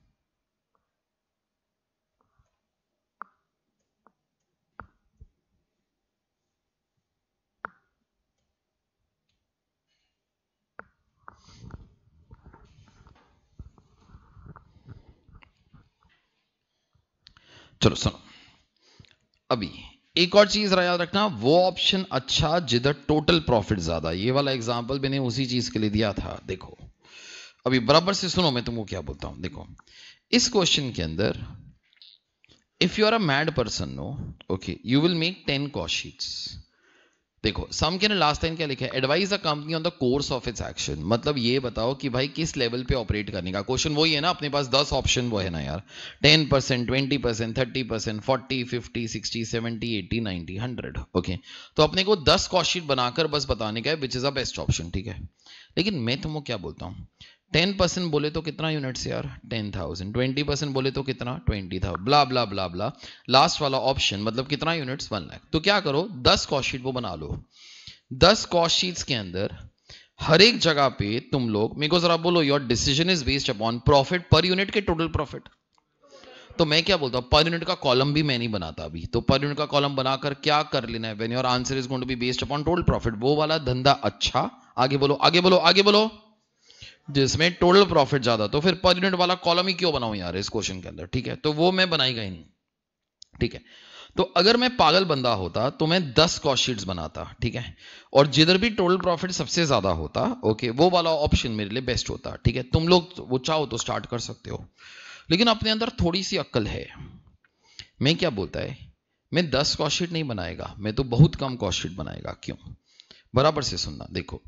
[SPEAKER 1] चलो सुनो, अभी एक और चीज याद रखना, वो ऑप्शन अच्छा जिधर टोटल प्रॉफिट ज्यादा। ये वाला एग्जांपल मैंने उसी चीज के लिए दिया था। देखो अभी बराबर से सुनो, मैं तुमको क्या बोलता हूं। देखो इस क्वेश्चन के अंदर, if you are a mad person, no okay, you will make ten cost sheets. देखो सम के लास्ट टाइम क्या लिखा है, advise the company on the course of its action. मतलब ये बताओ कि भाई किस लेवल पे ऑपरेट करने का। क्वेश्चन वही है ना, अपने पास दस ऑप्शन वो है ना यार, ten percent, twenty percent, thirty percent, forty, fifty, sixty, seventy, eighty, ninety, hundred. Okay, तो अपने को दस कॉस्ट शीट बनाकर बस बताने का है which is a best option, ठीक है। लेकिन मैं तुमको क्या बोलता हूँ, टेन परसेंट बोले तो कितना यूनिट्स यार, टेन थाउजेंड। ट्वेंटी परसेंट बोले तो कितना, twenty thousand, blah blah blah blah. Last वाला ऑप्शन मतलब कितना यूनिट्स, वन लाख। तो क्या करो, दस कॉस्ट शीट वो बना लो। दस कॉस्ट शीट्स के अंदर हर एक जगह पे तुम लोग मेरे को जरा बोलो, your decision is based upon profit per unit के टोटल प्रॉफिट। तो मैं क्या बोलता हूं, पर यूनिट का कॉलम भी मैं नहीं बनाता अभी। तो पर यूनिट का कॉलम बनाकर क्या कर लेना है, when your answer is going to be based upon total profit, वो वाला धंधा अच्छा। आगे बोलो आगे बोलो आगे बोलो, जिसमें टोटल प्रॉफिट ज्यादा। तो फिर पर यूनिट वाला कॉलम ही क्यों बनाऊं यार इस क्वेश्चन के अंदर, ठीक है। तो वो मैं बनाएगा ही नहीं, ठीक है। तो अगर मैं पागल बंदा होता तो मैं दस कॉस्ट शीट्स बनाता, ठीक है, और जिधर भी टोटल प्रॉफिट सबसे ज्यादा होता, ओके, वो वाला ऑप्शन मेरे लिए बेस्ट होता, ठीक है। तुम लोग वो चाहो तो स्टार्ट कर सकते हो, लेकिन अपने अंदर थोड़ी सी अक्ल है। मैं क्या बोलता है, मैं दस कॉस्ट शीट नहीं बनाएगा, मैं तो बहुत कम कॉस्ट शीट बनाएगा। क्यों, बराबर से सुनना। देखो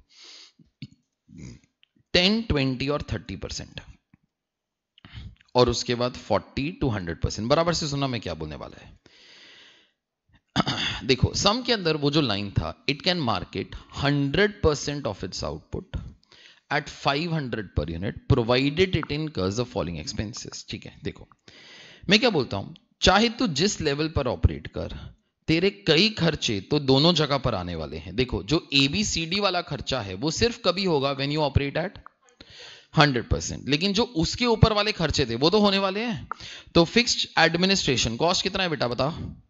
[SPEAKER 1] टेन, ट्वेंटी और थर्टी परसेंट, और उसके बाद फोर्टी टू हंड्रेड परसेंट। बराबर से सुनना मैं क्या बोलने वाला है। देखो सम के अंदर वो जो लाइन था, it can market hundred percent of its output at five hundred per unit provided it incurs the following expenses, ठीक है। देखो मैं क्या बोलता हूं, चाहे तू जिस लेवल पर ऑपरेट कर, तेरे कई खर्चे तो दोनों जगह पर आने वाले हैं। देखो जो ए बी सी डी वाला खर्चा है वो सिर्फ कभी होगा when you operate at hundred percent, लेकिन जो उसके ऊपर वाले खर्चे थे वो तो होने वाले हैं। तो फिक्स्ड एडमिनिस्ट्रेशन कॉस्ट कितना है बेटा बता,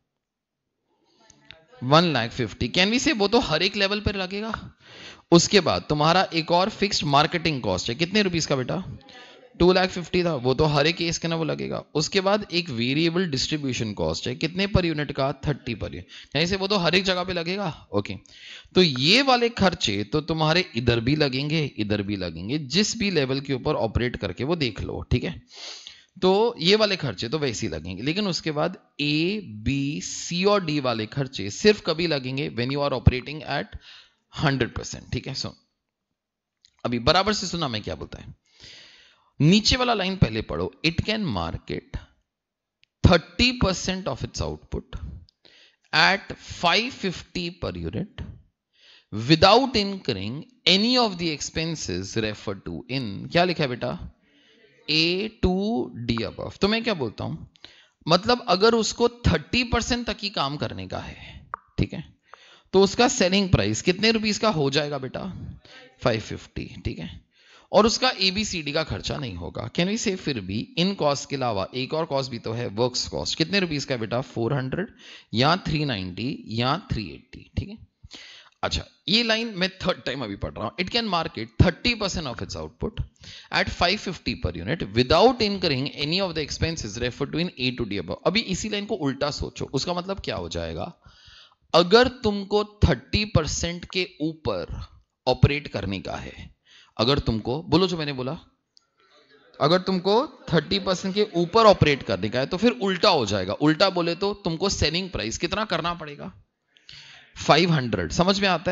[SPEAKER 1] one lakh fifty. Can we say वो तो हर एक लेवल पर लगेगा। उसके बाद तुम्हारा एक और फिक्स्ड मार्केटिंग कॉस्ट है, कितने रुपीस का बेटा, टू लाख फिफ्टी था, वो तो हर एक केस के ना वो लगेगा। उसके बाद एक वेरिएबल डिस्ट्रीब्यूशन कॉस्ट है, कितने पर यूनिट का, थर्टी पर यूनिट, यानी से वो तो हर एक जगह पे लगेगा। ओके, तो ये वाले खर्चे तो तुम्हारे इधर भी लगेंगे इधर भी लगेंगे, जिस भी लेवल के ऊपर ऑपरेट करके वो देख लो, ठीक है। तो ये वाले खर्चे तो वैसे ही लगेंगे, लेकिन उसके बाद ए बी सी और डी वाले खर्चे सिर्फ कभी लगेंगे when you are operating at hundred percent, ठीक है। सो अभी बराबर से सुना मैं क्या बोलता है, नीचे वाला लाइन पहले पढ़ो, it can market thirty percent of its output at five fifty per unit without incurring any of the expenses refer to in, क्या लिखा है बेटा, ए टू डी अबव। तो मैं क्या बोलता हूं, मतलब अगर उसको थर्टी परसेंट तक ही काम करने का है, ठीक है, तो उसका सेलिंग प्राइस कितने रुपीस का हो जाएगा बेटा, फाइव फिफ्टी, ठीक है। और उसका एबीसीडी का खर्चा नहीं होगा। कैन वी से फिर भी इन कॉस्ट के अलावा एक और कॉस्ट भी तो है, वर्क्स कॉस्ट, कितने रुपीस का बेटा, फोर हंड्रेड या थ्री नाइंटी या थ्री एट्टी, ठीक है। अच्छा ये लाइन मैं थर्ड टाइम अभी पढ़ रहा हूं, it can market thirty percent of its output at five fifty per unit without incurring any of the expenses refer to in A to D above. अभी इसी लाइन को उल्टा सोचो, उसका मतलब क्या हो जाएगा, अगर तुमको थर्टी परसेंट के ऊपर ऑपरेट करने का है, अगर तुमको बोलो जो मैंने बोला, अगर तुमको थर्टी परसेंट के ऊपर ऑपरेट करने का है तो फिर उल्टा हो जाएगा। उल्टा बोले तो तुमको सेलिंग प्राइस कितना करना पड़ेगा, फाइव हंड्रेड, समझ में आता है।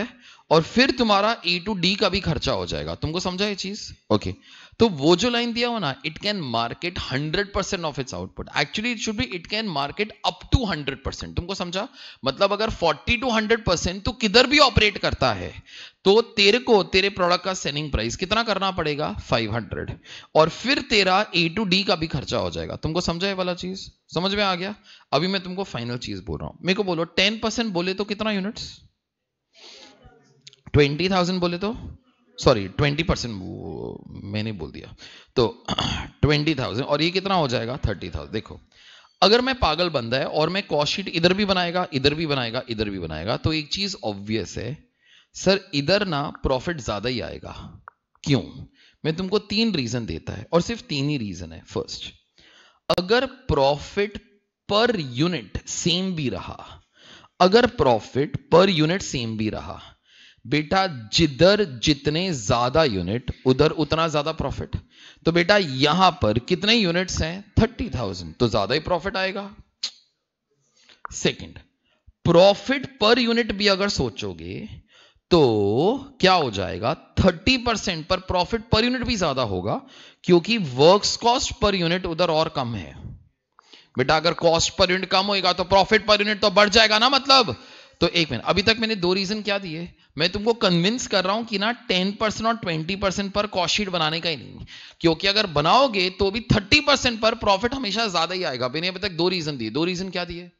[SPEAKER 1] और फिर तुम्हारा ए टू डी का भी खर्चा हो जाएगा। तुमको समझा ये चीज? ओके, तो वो जो लाइन दिया हुआ ना, it can market hundred percent of its output, actually it should be it can market up to hundred percent. तुमको समझा? मतलब अगर फोर्टी टू हंड्रेड परसेंट तो किधर भी ऑपरेट करता है तो तेरे को तेरे प्रोडक्ट का सेलिंग प्राइस कितना करना पड़ेगा? फाइव हंड्रेड, और फिर तेरा ए टू डी का भी खर्चा हो जाएगा। तुमको समझा ये वाला चीज? समझ में आ गया? अभी मैं तुमको फाइनल चीज बोल रहा हूं। मेरे को बोलो टेन परसेंट बोले तो कितना यूनिट्स? ट्वेंटी थाउजेंड बोले तो, सॉरी ट्वेंटी परसेंट मैंने बोल दिया, तो ट्वेंटी थाउजेंड, और ये कितना हो जाएगा? Thirty thousand. देखो, अगर मैं पागल बंदा है और मैं कॉस्ट शीट इधर भी बनाएगा, इधर भी बनाएगा, इधर भी बनाएगा, तो एक चीज ऑब्वियस है सर, इधर ना प्रॉफिट ज्यादा ही आएगा। क्यों? मैं तुमको तीन रीजन देता है, और सिर्फ तीन ही रीजन है। फर्स्ट, अगर प्रॉफिट पर यूनिट सेम भी रहा, अगर प्रॉफिट पर यूनिट सेम भी रहा बेटा, जिधर जितने ज्यादा यूनिट उधर उतना ज्यादा प्रॉफिट। तो बेटा यहां पर कितने यूनिट्स हैं? थर्टी थाउजेंड, तो ज्यादा ही प्रॉफिट आएगा। सेकंड, प्रॉफिट पर यूनिट भी अगर सोचोगे तो क्या हो जाएगा? थर्टी परसेंट पर प्रॉफिट पर यूनिट भी ज्यादा होगा, क्योंकि वर्क्स कॉस्ट पर यूनिट उधर और कम है। बेटा अगर कॉस्ट पर यूनिट कम होगा तो प्रॉफिट पर यूनिट तो बढ़ जाएगा ना। मतलब, तो एक मिनट, अभी तक मैंने दो रीजन क्या दिए? मैं तुमको कन्विंस कर रहा हूं कि ना टेन परसेंट और ट्वेंटी परसेंट पर कॉस्ट शीट बनाने का ही नहीं, क्योंकि अगर बनाओगे तो भी थर्टी परसेंट पर प्रॉफिट हमेशा ज्यादा ही आएगा। मैंने अभी तक दो रीजन दिए। दो रीजन क्या दिए?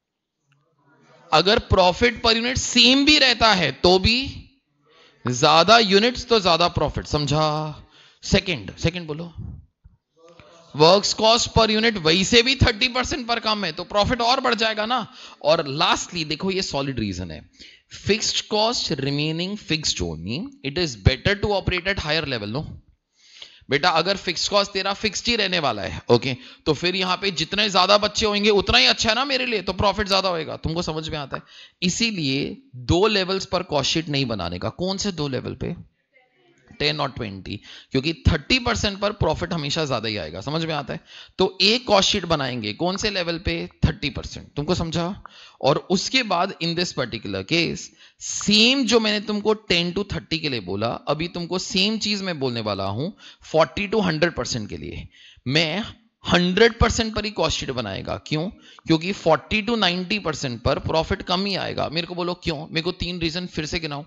[SPEAKER 1] अगर प्रॉफिट पर यूनिट सेम भी रहता है तो भी ज्यादा यूनिट्स तो ज्यादा प्रॉफिट। समझा? सेकंड, सेकंड बोलो, वर्क्स कॉस्ट पर यूनिट वैसे भी थर्टी परसेंट पर कम है तो प्रॉफिट और बढ़ जाएगा ना। और लास्टली देखो, ये सॉलिड रीजन है, fixed cost remaining fixed only, it is better to operate at higher level. No बेटा, अगर फिक्स्ड कॉस्ट तेरा फिक्स्ड ही रहने वाला है, ओके, तो फिर यहां पे जितने ज्यादा बच्चे होंगे उतना ही अच्छा है ना मेरे लिए, तो प्रॉफिट ज्यादा होएगा। तुमको समझ में आता है? इसीलिए दो लेवल्स पर कॉस्ट शीट नहीं बनाने का। कौन से दो लेवल पे? टेन और ट्वेंटी, क्योंकि थर्टी परसेंट पर प्रॉफिट हमेशा ज्यादा ही आएगा। समझ में आता है? तो एक कॉस्ट शीट बनाएंगे कौन से लेवल पे? Thirty percent. तुमको समझा? और उसके बाद in this particular case same जो मैंने तुमको टेन टू थर्टी के लिए बोला, अभी तुमको सेम चीज मैं बोलने वाला हूं फोर्टी टू हंड्रेड परसेंट के लिए। मैं हंड्रेड परसेंट पर ही कॉस्ट शीट बनाएगा। क्यों? क्योंकि फोर्टी टू नाइनटी परसेंट पर प्रॉफिट कम ही आएगा। मेरे को बोलो क्यों? मेरे को तीन रीजन फिर से गिनाओ।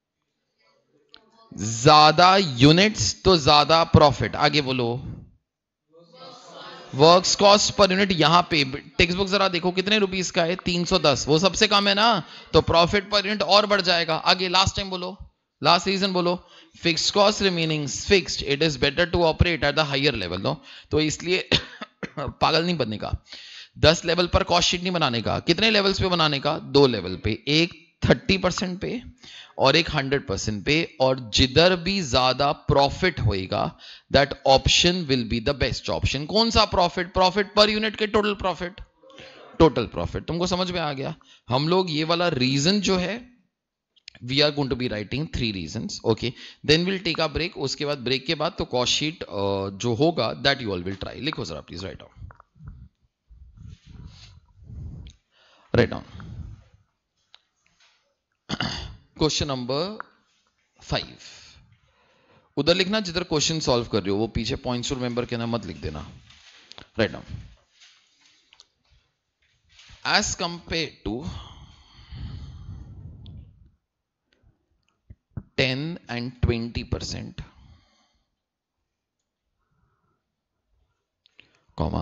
[SPEAKER 1] ज्यादा यूनिट्स तो ज्यादा प्रॉफिट। आगे बोलो। वर्क्स कॉस्ट पर यूनिट, यहां पे टेक्स्ट बुक जरा देखो कितने रुपीस का है? तीन सौ दस, वो सबसे कम है ना, तो प्रॉफिट पर यूनिट और बढ़ जाएगा। आगे लास्ट टाइम बोलो, लास्ट रीजन बोलो। Fixed cost remaining fixed, it is better to operate at the higher level. No, तो इसलिए पागल नहीं बनने का, दस लेवल पर कॉस्ट शीट नहीं बनाने का। कितने लेवल्स पे बनाने का? दो लेवल पे, एक थर्टी परसेंट पे और एक हंड्रेड परसेंट पे, और जिधर भी ज्यादा प्रॉफिट होएगा that option will be the best option. कौन सा प्रॉफिट? प्रॉफिट पर यूनिट के टोटल प्रॉफिट, टोटल प्रॉफिट। तुमको समझ में आ गया? हम लोग ये वाला रीजन जो है, we are going to be writing three reasons, okay, then will take a break. उसके बाद ब्रेक के बाद तो कॉस्ट शीट जो होगा that you all will try. लिखो जरा please, write down, write down. Question number five, उधर लिखना जिधर क्वेश्चन सॉल्व कर रहे हो, वो पीछे पॉइंट्स रिमेंबर के नाम मत लिख देना। Write down, as compare to ten and twenty percent, comma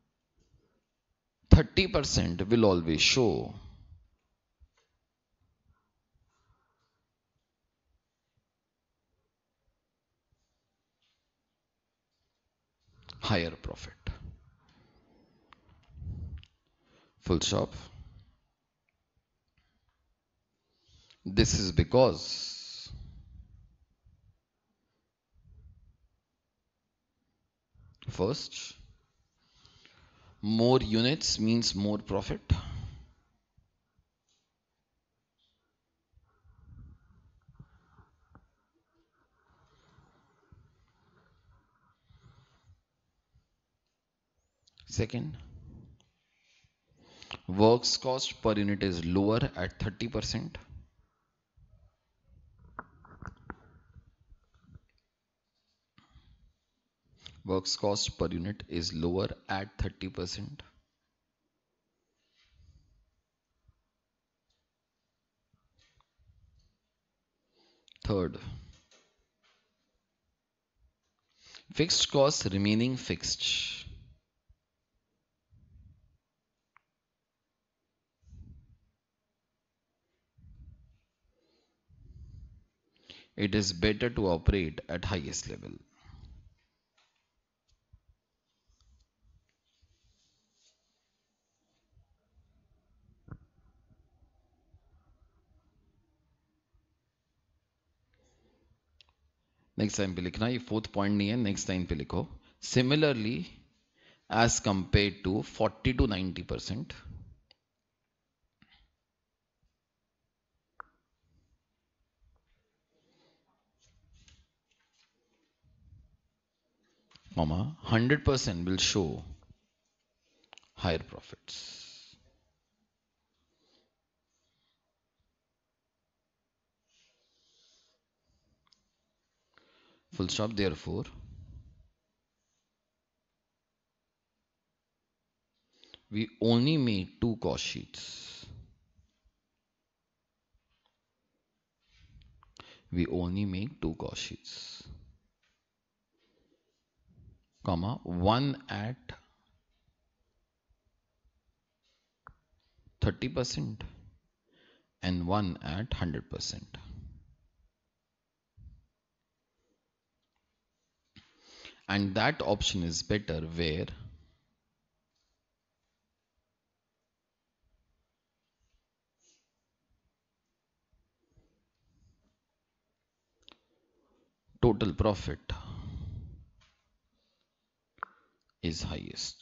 [SPEAKER 1] thirty percent will always show higher profit, full stop. This is because first, more units means more profit. Second, works cost per unit is lower at thirty percent. works cost per unit is lower at thirty percent. Third, fixed costs remaining fixed. It is better to operate at highest level. Next time पे लिखना, ये fourth point नहीं है, next time पे लिखो. Similarly as compare to forty to ninety percent, comma one hundred percent will show higher profits. Full stop. Therefore, we only make two cost sheets. We only make two cost sheets, comma, one at thirty percent and one at one hundred percent. And that option is better where total profit is highest.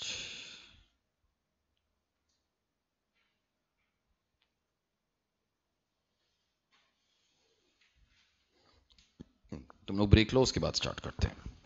[SPEAKER 1] तुम लोग break लो, उसके बाद start करते हैं.